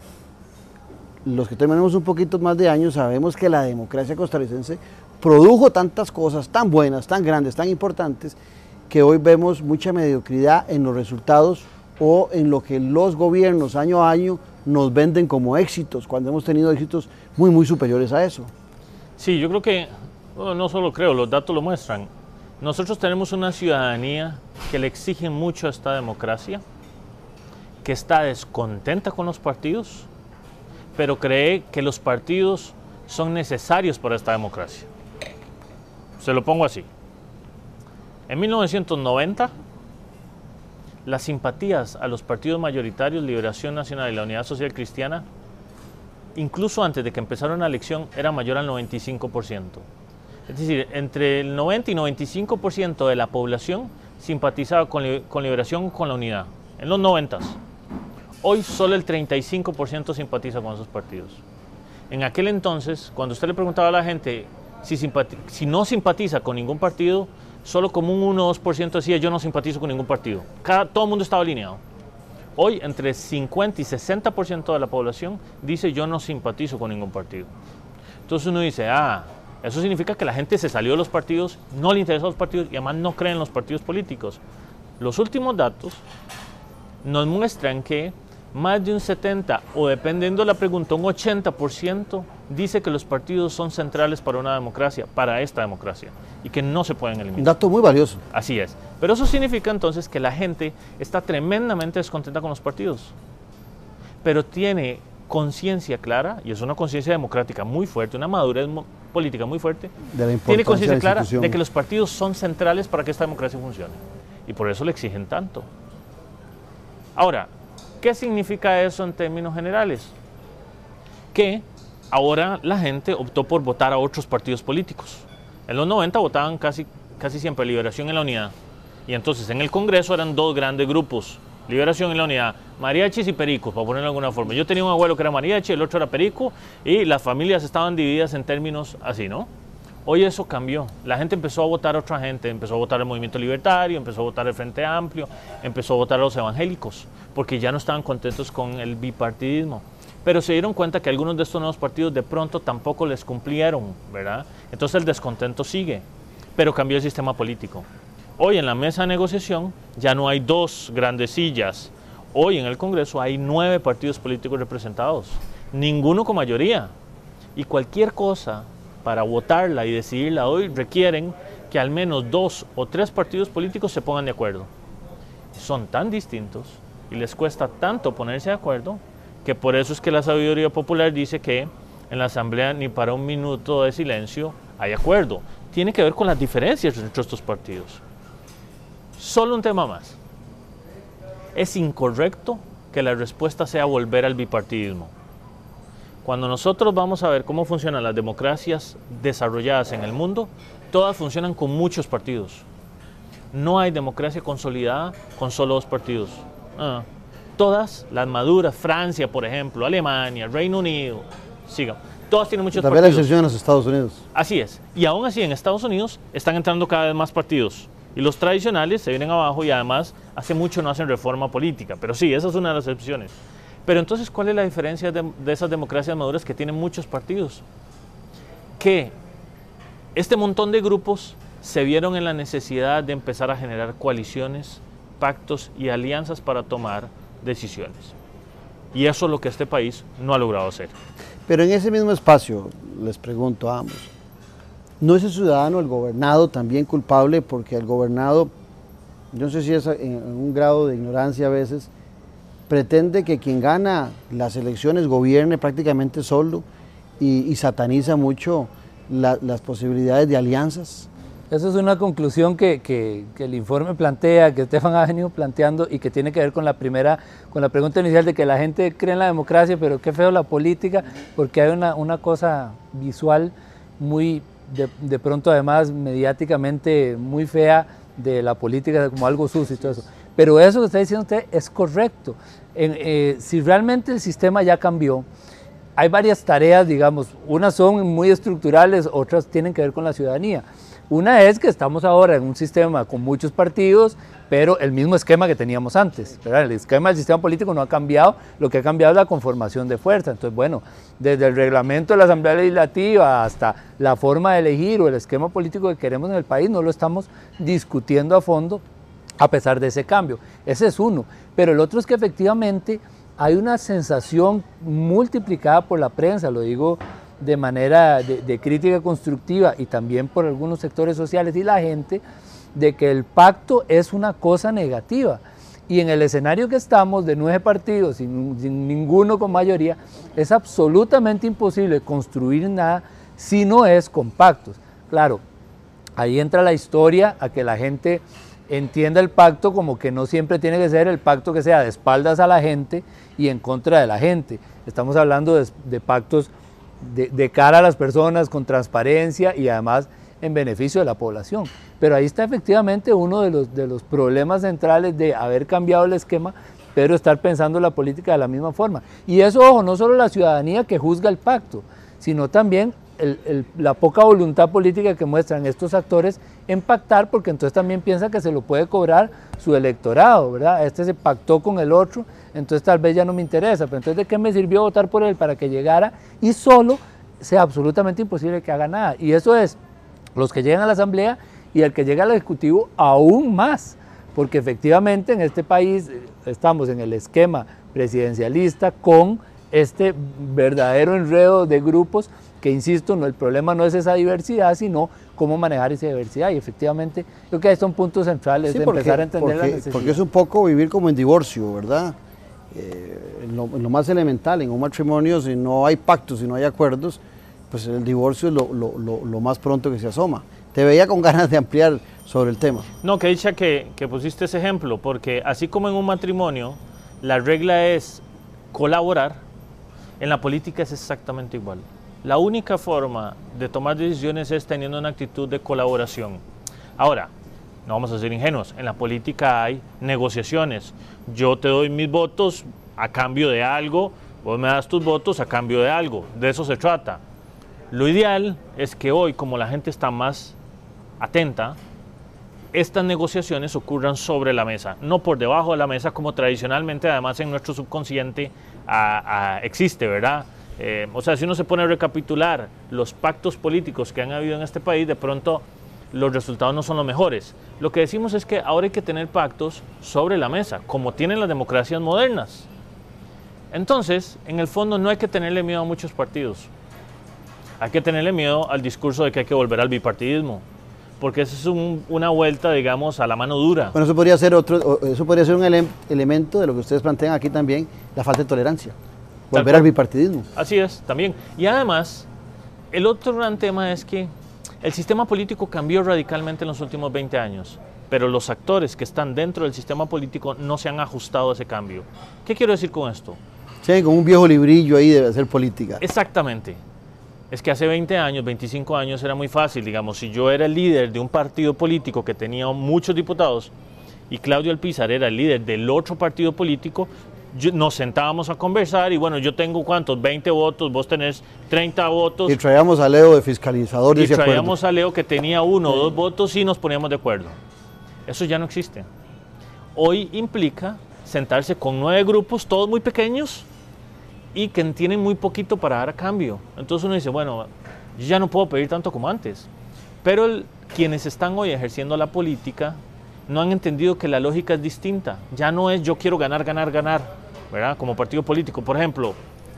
Speaker 1: los que tenemos un poquito más de años sabemos que la democracia costarricense produjo tantas cosas tan buenas, tan grandes, tan importantes, que hoy vemos mucha mediocridad en los resultados o en lo que los gobiernos año a año nos venden como éxitos, cuando hemos tenido éxitos muy, muy superiores a eso.
Speaker 7: Sí, yo creo que, bueno, no solo creo, los datos lo muestran. Nosotros tenemos una ciudadanía que le exige mucho a esta democracia, que está descontenta con los partidos, pero cree que los partidos son necesarios para esta democracia. Se lo pongo así. En 1990, las simpatías a los partidos mayoritarios, Liberación Nacional y la Unidad Social Cristiana, incluso antes de que empezara una elección, era mayor al 95%. Es decir, entre el 90 y 95% de la población simpatizaba con Liberación, con la Unidad, en los 90s. Hoy solo el 35% simpatiza con esos partidos. En aquel entonces, cuando usted le preguntaba a la gente si no simpatiza con ningún partido, solo como un 1 o 2% decía yo no simpatizo con ningún partido. Todo el mundo estaba alineado. Hoy entre 50 y 60% de la población dice yo no simpatizo con ningún partido. Entonces uno dice, eso significa que la gente se salió de los partidos, no le interesan los partidos y además no creen en los partidos políticos. Los últimos datos nos muestran que más de un 70% o dependiendo de la pregunta un 80% dice que los partidos son centrales para una democracia, para esta democracia, y que no se pueden eliminar.
Speaker 1: Un dato muy valioso.
Speaker 7: Así es. Pero eso significa entonces que la gente está tremendamente descontenta con los partidos, pero tiene conciencia clara, y es una conciencia democrática muy fuerte, una madurez política muy fuerte, tiene conciencia clara de que los partidos son centrales para que esta democracia funcione, y por eso le exigen tanto. Ahora, ¿qué significa eso en términos generales? Que ahora la gente optó por votar a otros partidos políticos. En los 90 votaban casi siempre Liberación y la Unidad. Y entonces en el Congreso eran 2 grandes grupos, Liberación y la Unidad, mariachis y pericos, para ponerlo de alguna forma. Yo tenía un abuelo que era mariachi, el otro era perico, y las familias estaban divididas en términos así, ¿no? Hoy eso cambió. La gente empezó a votar a otra gente, empezó a votar al Movimiento Libertario, empezó a votar al Frente Amplio, empezó a votar a los evangélicos, porque ya no estaban contentos con el bipartidismo. Pero se dieron cuenta que algunos de estos nuevos partidos de pronto tampoco les cumplieron, ¿verdad? Entonces el descontento sigue, pero cambió el sistema político. Hoy en la mesa de negociación ya no hay 2 grandes sillas. Hoy en el Congreso hay 9 partidos políticos representados, ninguno con mayoría. Y cualquier cosa para votarla y decidirla hoy requieren que al menos 2 o 3 partidos políticos se pongan de acuerdo. Son tan distintos y les cuesta tanto ponerse de acuerdo que por eso es que la sabiduría popular dice que en la asamblea ni para un minuto de silencio hay acuerdo. Tiene que ver con las diferencias entre estos partidos. Solo un tema más. Es incorrecto que la respuesta sea volver al bipartidismo. Cuando nosotros vamos a ver cómo funcionan las democracias desarrolladas en el mundo, todas funcionan con muchos partidos. No hay democracia consolidada con solo 2 partidos. Todas las maduras, Francia, por ejemplo, Alemania, Reino Unido, todas tienen muchos partidos.
Speaker 1: También la excepción en los Estados Unidos.
Speaker 7: Así es. Y aún así en Estados Unidos están entrando cada vez más partidos. Y los tradicionales se vienen abajo y además hace mucho no hacen reforma política. Pero sí, esa es una de las excepciones. Pero entonces, ¿cuál es la diferencia de esas democracias maduras que tienen muchos partidos? Que este montón de grupos se vieron en la necesidad de empezar a generar coaliciones, pactos y alianzas para tomar decisiones. Y eso es lo que este país no ha logrado hacer.
Speaker 1: Pero en ese mismo espacio, les pregunto a ambos, ¿no es el ciudadano, el gobernado, también culpable? Porque el gobernado, yo no sé si es en un grado de ignorancia a veces, pretende que quien gana las elecciones gobierne prácticamente solo y sataniza mucho las posibilidades de alianzas.
Speaker 6: Esa es una conclusión que el informe plantea, que Estefan ha venido planteando y que tiene que ver con la pregunta inicial de que la gente cree en la democracia, pero qué feo la política, porque hay una cosa visual muy, de pronto además mediáticamente muy fea de la política como algo sucio y todo eso. Pero eso que está diciendo usted es correcto. Si realmente el sistema ya cambió, hay varias tareas, digamos, unas son muy estructurales, otras tienen que ver con la ciudadanía. Una es que estamos ahora en un sistema con muchos partidos, pero el mismo esquema que teníamos antes, ¿verdad? El esquema del sistema político no ha cambiado, lo que ha cambiado es la conformación de fuerza. Entonces, bueno, desde el reglamento de la Asamblea Legislativa hasta la forma de elegir o el esquema político que queremos en el país, no lo estamos discutiendo a fondo a pesar de ese cambio. Ese es uno. Pero el otro es que efectivamente hay una sensación multiplicada por la prensa, lo digo de manera de crítica constructiva y también por algunos sectores sociales y la gente, de que el pacto es una cosa negativa. Y en el escenario que estamos, de 9 partidos, sin ninguno con mayoría, es absolutamente imposible construir nada si no es con pactos. Claro, ahí entra la historia a que la gente entienda el pacto como que no siempre tiene que ser el pacto que sea de espaldas a la gente y en contra de la gente. Estamos hablando de pactos de cara a las personas, con transparencia y además en beneficio de la población. Pero ahí está efectivamente uno de los problemas centrales de haber cambiado el esquema, pero estar pensando la política de la misma forma. Y eso, ojo, no solo la ciudadanía que juzga el pacto, sino también la poca voluntad política que muestran estos actores en pactar, porque entonces también piensa que se lo puede cobrar su electorado, ¿verdad? Este se pactó con el otro, entonces tal vez ya no me interesa, pero entonces ¿de qué me sirvió votar por él para que llegara y solo sea absolutamente imposible que haga nada? Y eso es los que llegan a la Asamblea y el que llega al Ejecutivo aún más, porque efectivamente en este país estamos en el esquema presidencialista con este verdadero enredo de grupos que, insisto, el problema no es esa diversidad, sino cómo manejar esa diversidad. Y efectivamente, creo que ahí son puntos centrales de empezar a entender la necesidad.
Speaker 1: Porque es un poco vivir como en divorcio, ¿verdad? En lo más elemental, en un matrimonio, si no hay pactos, si no hay acuerdos, pues el divorcio es lo más pronto que se asoma. Te veía con ganas de ampliar sobre el tema.
Speaker 7: No, que dicha que pusiste ese ejemplo, porque así como en un matrimonio la regla es colaborar, en la política es exactamente igual. La única forma de tomar decisiones es teniendo una actitud de colaboración. Ahora, no vamos a ser ingenuos, en la política hay negociaciones. Yo te doy mis votos a cambio de algo, vos me das tus votos a cambio de algo. De eso se trata. Lo ideal es que hoy, como la gente está más atenta, estas negociaciones ocurran sobre la mesa, no por debajo de la mesa como tradicionalmente además en nuestro subconsciente existe, ¿verdad? O sea, si uno se pone a recapitular los pactos políticos que han habido en este país, de pronto los resultados no son los mejores. Lo que decimos es que ahora hay que tener pactos sobre la mesa, como tienen las democracias modernas. Entonces, en el fondo no hay que tenerle miedo a muchos partidos. hay que tenerle miedo al discurso de que hay que volver al bipartidismo, porque eso es una vuelta, digamos, a la mano dura.
Speaker 1: Bueno, eso podría ser un elemento de lo que ustedes plantean aquí también, la falta de tolerancia, volver al bipartidismo.
Speaker 7: Así es, también. Y además, el otro gran tema es que el sistema político cambió radicalmente en los últimos 20 años, pero los actores que están dentro del sistema político no se han ajustado a ese cambio. ¿Qué quiero decir con esto?
Speaker 1: Sí, con un viejo librillo ahí de hacer política.
Speaker 7: Exactamente. Es que hace 20 años, 25 años era muy fácil, digamos, si yo era el líder de un partido político que tenía muchos diputados y Claudio Alpizar era el líder del otro partido político, nos sentábamos a conversar y bueno, yo tengo ¿cuántos? 20 votos, vos tenés 30 votos.
Speaker 1: Y traíamos a Leo de fiscalizador.
Speaker 7: Y traíamos a Leo que tenía 1 o 2 votos y nos poníamos de acuerdo. Eso ya no existe. Hoy implica sentarse con 9 grupos, todos muy pequeños, y que tienen muy poquito para dar a cambio. Entonces uno dice, bueno, yo ya no puedo pedir tanto como antes. Pero quienes están hoy ejerciendo la política no han entendido que la lógica es distinta. Ya no es yo quiero ganar, ganar, ganar, ¿verdad? Como partido político. Por ejemplo,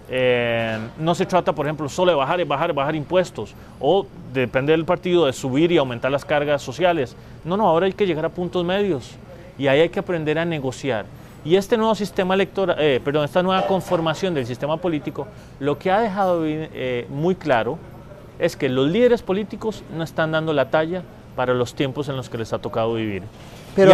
Speaker 7: no se trata, por ejemplo, solo de bajar impuestos o, depende del partido, de subir y aumentar las cargas sociales. No, ahora hay que llegar a puntos medios y ahí hay que aprender a negociar. Y este nuevo sistema electoral, esta nueva conformación del sistema político, lo que ha dejado muy claro es que los líderes políticos no están dando la talla para los tiempos en los que les ha tocado vivir.
Speaker 1: Pero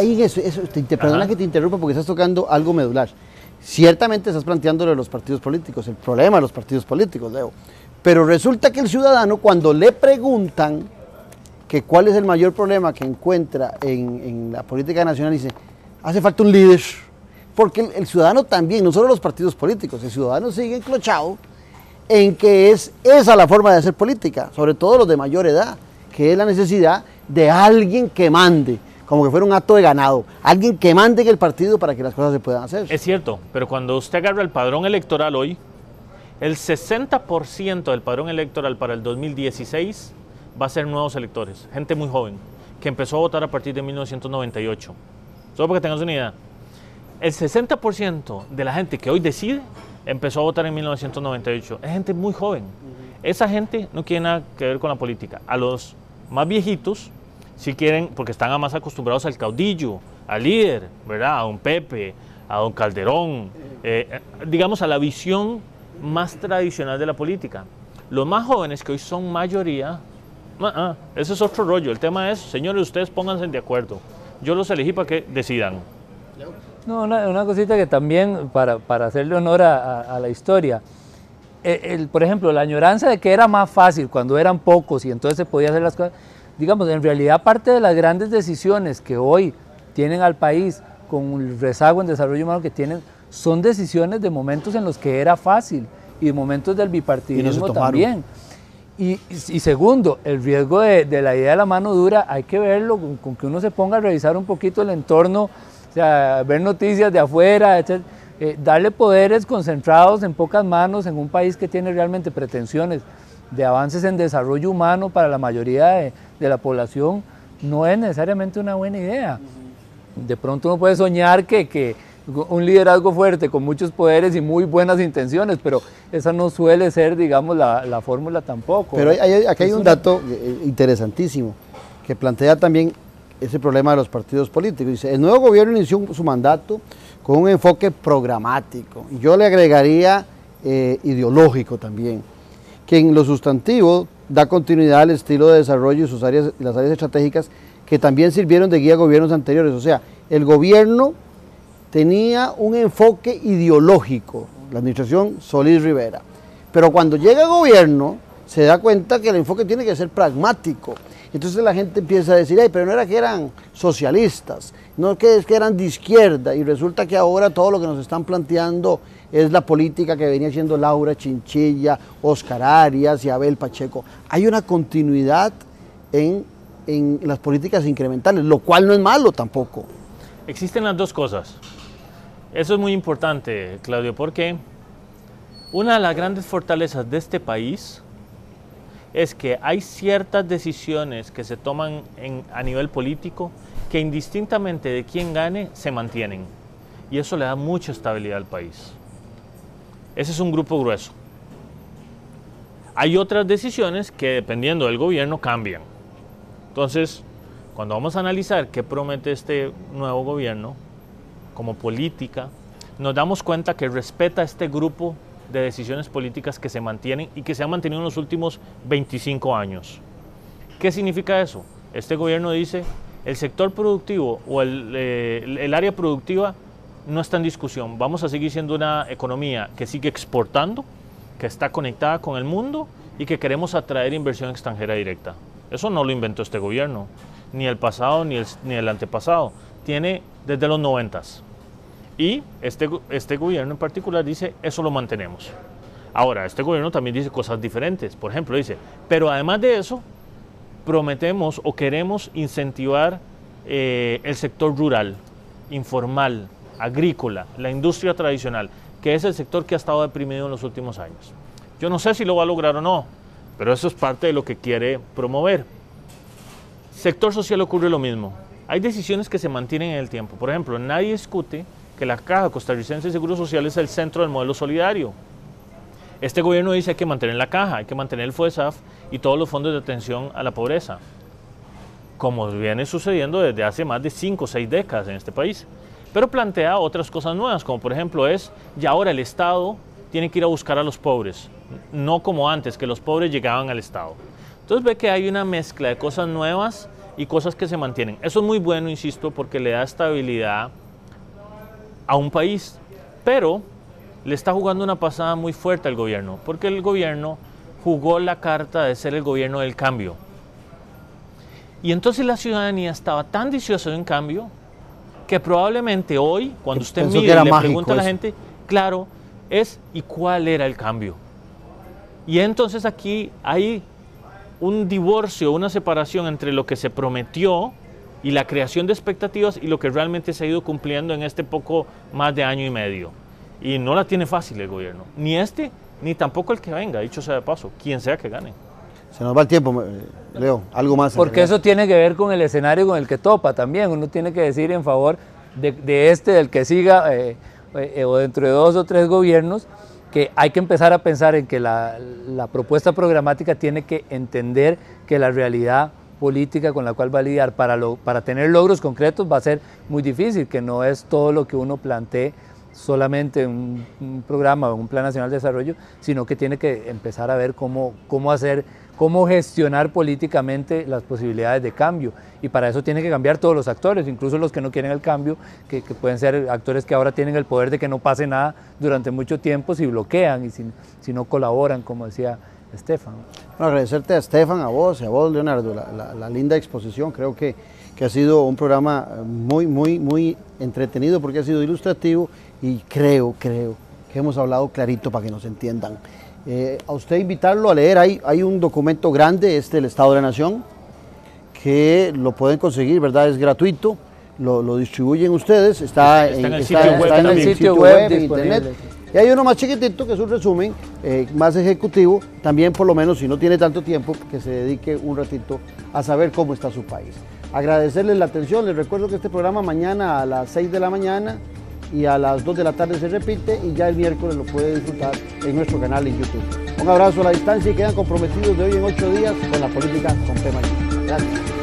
Speaker 1: perdona que te interrumpa porque estás tocando algo medular. Ciertamente estás planteando lo de los partidos políticos, el problema de los partidos políticos, Leo. Pero resulta que el ciudadano, cuando le preguntan que cuál es el mayor problema que encuentra en la política nacional, dice, hace falta un líder, porque el ciudadano también, no solo los partidos políticos, el ciudadano sigue enclochado en que es esa la forma de hacer política, sobre todo los de mayor edad, que es la necesidad de alguien que mande, como que fuera un acto de ganado, alguien que mande en el partido para que las cosas se puedan hacer.
Speaker 7: Es cierto, pero cuando usted agarra el padrón electoral hoy, el 60% del padrón electoral para el 2016 va a ser nuevos electores, gente muy joven, que empezó a votar a partir de 1998. Solo para que tengas una idea, el 60% de la gente que hoy decide empezó a votar en 1998. Es gente muy joven. Esa gente no quiere nada que ver con la política. A los más viejitos sí quieren, porque están más acostumbrados al caudillo, al líder, ¿verdad? A don Pepe, a don Calderón, digamos a la visión más tradicional de la política. Los más jóvenes, que hoy son mayoría, ese es otro rollo. El tema es, señores, ustedes pónganse de acuerdo. Yo los elegí para que decidan.
Speaker 6: No, una cosita que también, para hacerle honor a la historia, por ejemplo, la añoranza de que era más fácil cuando eran pocos y entonces se podía hacer las cosas, digamos, en realidad parte de las grandes decisiones que hoy tienen al país con el rezago en desarrollo humano que tienen, son decisiones de momentos en los que era fácil y de momentos del bipartidismo también. Y segundo, el riesgo de la idea de la mano dura, hay que verlo con que uno se ponga a revisar un poquito el entorno, o sea, ver noticias de afuera, etc. Darle poderes concentrados en pocas manos en un país que tiene realmente pretensiones de avances en desarrollo humano para la mayoría de la población, no es necesariamente una buena idea. De pronto uno puede soñar que un liderazgo fuerte con muchos poderes y muy buenas intenciones, pero esa no suele ser, digamos, la fórmula tampoco.
Speaker 1: Pero aquí hay un dato interesantísimo que plantea también ese problema de los partidos políticos. Dice, el nuevo gobierno inició su mandato con un enfoque programático. Yo le agregaría ideológico también, que en lo sustantivo da continuidad al estilo de desarrollo y las áreas estratégicas que también sirvieron de guía a gobiernos anteriores. O sea, el gobierno tenía un enfoque ideológico, la administración Solís Rivera, pero cuando llega el gobierno se da cuenta que el enfoque tiene que ser pragmático. Entonces la gente empieza a decir, pero no era que eran socialistas, no que eran de izquierda, y resulta que ahora todo lo que nos están planteando es la política que venía haciendo Laura Chinchilla, Oscar Arias y Abel Pacheco. Hay una continuidad en las políticas incrementales, lo cual no es malo tampoco.
Speaker 7: Existen las dos cosas. Eso es muy importante, Claudio, porque una de las grandes fortalezas de este país es que hay ciertas decisiones que se toman a nivel político que indistintamente de quién gane, se mantienen. Y eso le da mucha estabilidad al país. Ese es un grupo grueso. Hay otras decisiones que dependiendo del gobierno cambian. Entonces, cuando vamos a analizar qué promete este nuevo gobierno como política, nos damos cuenta que respeta este grupo de decisiones políticas que se mantienen y que se han mantenido en los últimos 25 años. ¿Qué significa eso? Este gobierno dice, el sector productivo o el área productiva no está en discusión. Vamos a seguir siendo una economía que sigue exportando, que está conectada con el mundo y que queremos atraer inversión extranjera directa. Eso no lo inventó este gobierno, ni el pasado ni el antepasado. Tiene desde los 90s. Y este gobierno en particular dice, eso lo mantenemos. Ahora, este gobierno también dice cosas diferentes. Por ejemplo, dice, pero además de eso, prometemos o queremos incentivar el sector rural, informal, agrícola, la industria tradicional, que es el sector que ha estado deprimido en los últimos años. Yo no sé si lo va a lograr o no, pero eso es parte de lo que quiere promover. Sector social ocurre lo mismo. Hay decisiones que se mantienen en el tiempo. Por ejemplo, nadie discute que la Caja Costarricense de Seguro Social es el centro del modelo solidario. Este gobierno dice que hay que mantener la Caja, hay que mantener el FOESAF y todos los fondos de atención a la pobreza, como viene sucediendo desde hace más de 5 o 6 décadas en este país. Pero plantea otras cosas nuevas, como por ejemplo ya ahora el Estado tiene que ir a buscar a los pobres, no como antes, que los pobres llegaban al Estado. Entonces ve que hay una mezcla de cosas nuevas y cosas que se mantienen. Eso es muy bueno, insisto, porque le da estabilidad a un país, pero le está jugando una pasada muy fuerte al gobierno, porque el gobierno jugó la carta de ser el gobierno del cambio. Y entonces la ciudadanía estaba tan deseosa de un cambio que probablemente hoy, cuando usted mire y le pregunta a la gente, claro, ¿y cuál era el cambio? Y entonces aquí hay un divorcio, una separación entre lo que se prometió y la creación de expectativas y lo que realmente se ha ido cumpliendo en este poco más de año y medio. Y no la tiene fácil el gobierno, ni tampoco el que venga, dicho sea de paso, quien sea que gane.
Speaker 1: Se nos va el tiempo, Leo, algo más.
Speaker 6: Porque eso tiene que ver con el escenario con el que topa también. Uno tiene que decir en favor del que siga o dentro de 2 o 3 gobiernos, que hay que empezar a pensar en que la propuesta programática tiene que entender que la realidad política con la cual va a lidiar para tener logros concretos va a ser muy difícil, que no es todo lo que uno plantee solamente un programa o un plan nacional de desarrollo, sino que tiene que empezar a ver cómo gestionar políticamente las posibilidades de cambio, y para eso tiene que cambiar todos los actores, incluso los que no quieren el cambio, que pueden ser actores que ahora tienen el poder de que no pase nada durante mucho tiempo si bloquean y si no colaboran, como decía Estefan.
Speaker 1: Bueno, agradecerte a Estefan, a vos Leonardo, la linda exposición. Creo que ha sido un programa muy entretenido porque ha sido ilustrativo y creo que hemos hablado clarito para que nos entiendan. A usted invitarlo a leer, hay un documento grande, el Estado de la Nación, que lo pueden conseguir, ¿verdad? Es gratuito, lo distribuyen ustedes, está en el sitio web, en internet. Y hay uno más chiquitito que es un resumen más ejecutivo, también por lo menos si no tiene tanto tiempo, que se dedique un ratito a saber cómo está su país. Agradecerles la atención, les recuerdo que este programa mañana a las 6 de la mañana y a las 2 de la tarde se repite, y ya el miércoles lo puede disfrutar en nuestro canal en YouTube. Un abrazo a la distancia y quedan comprometidos de hoy en 8 días con la política con P mayúscula. Gracias.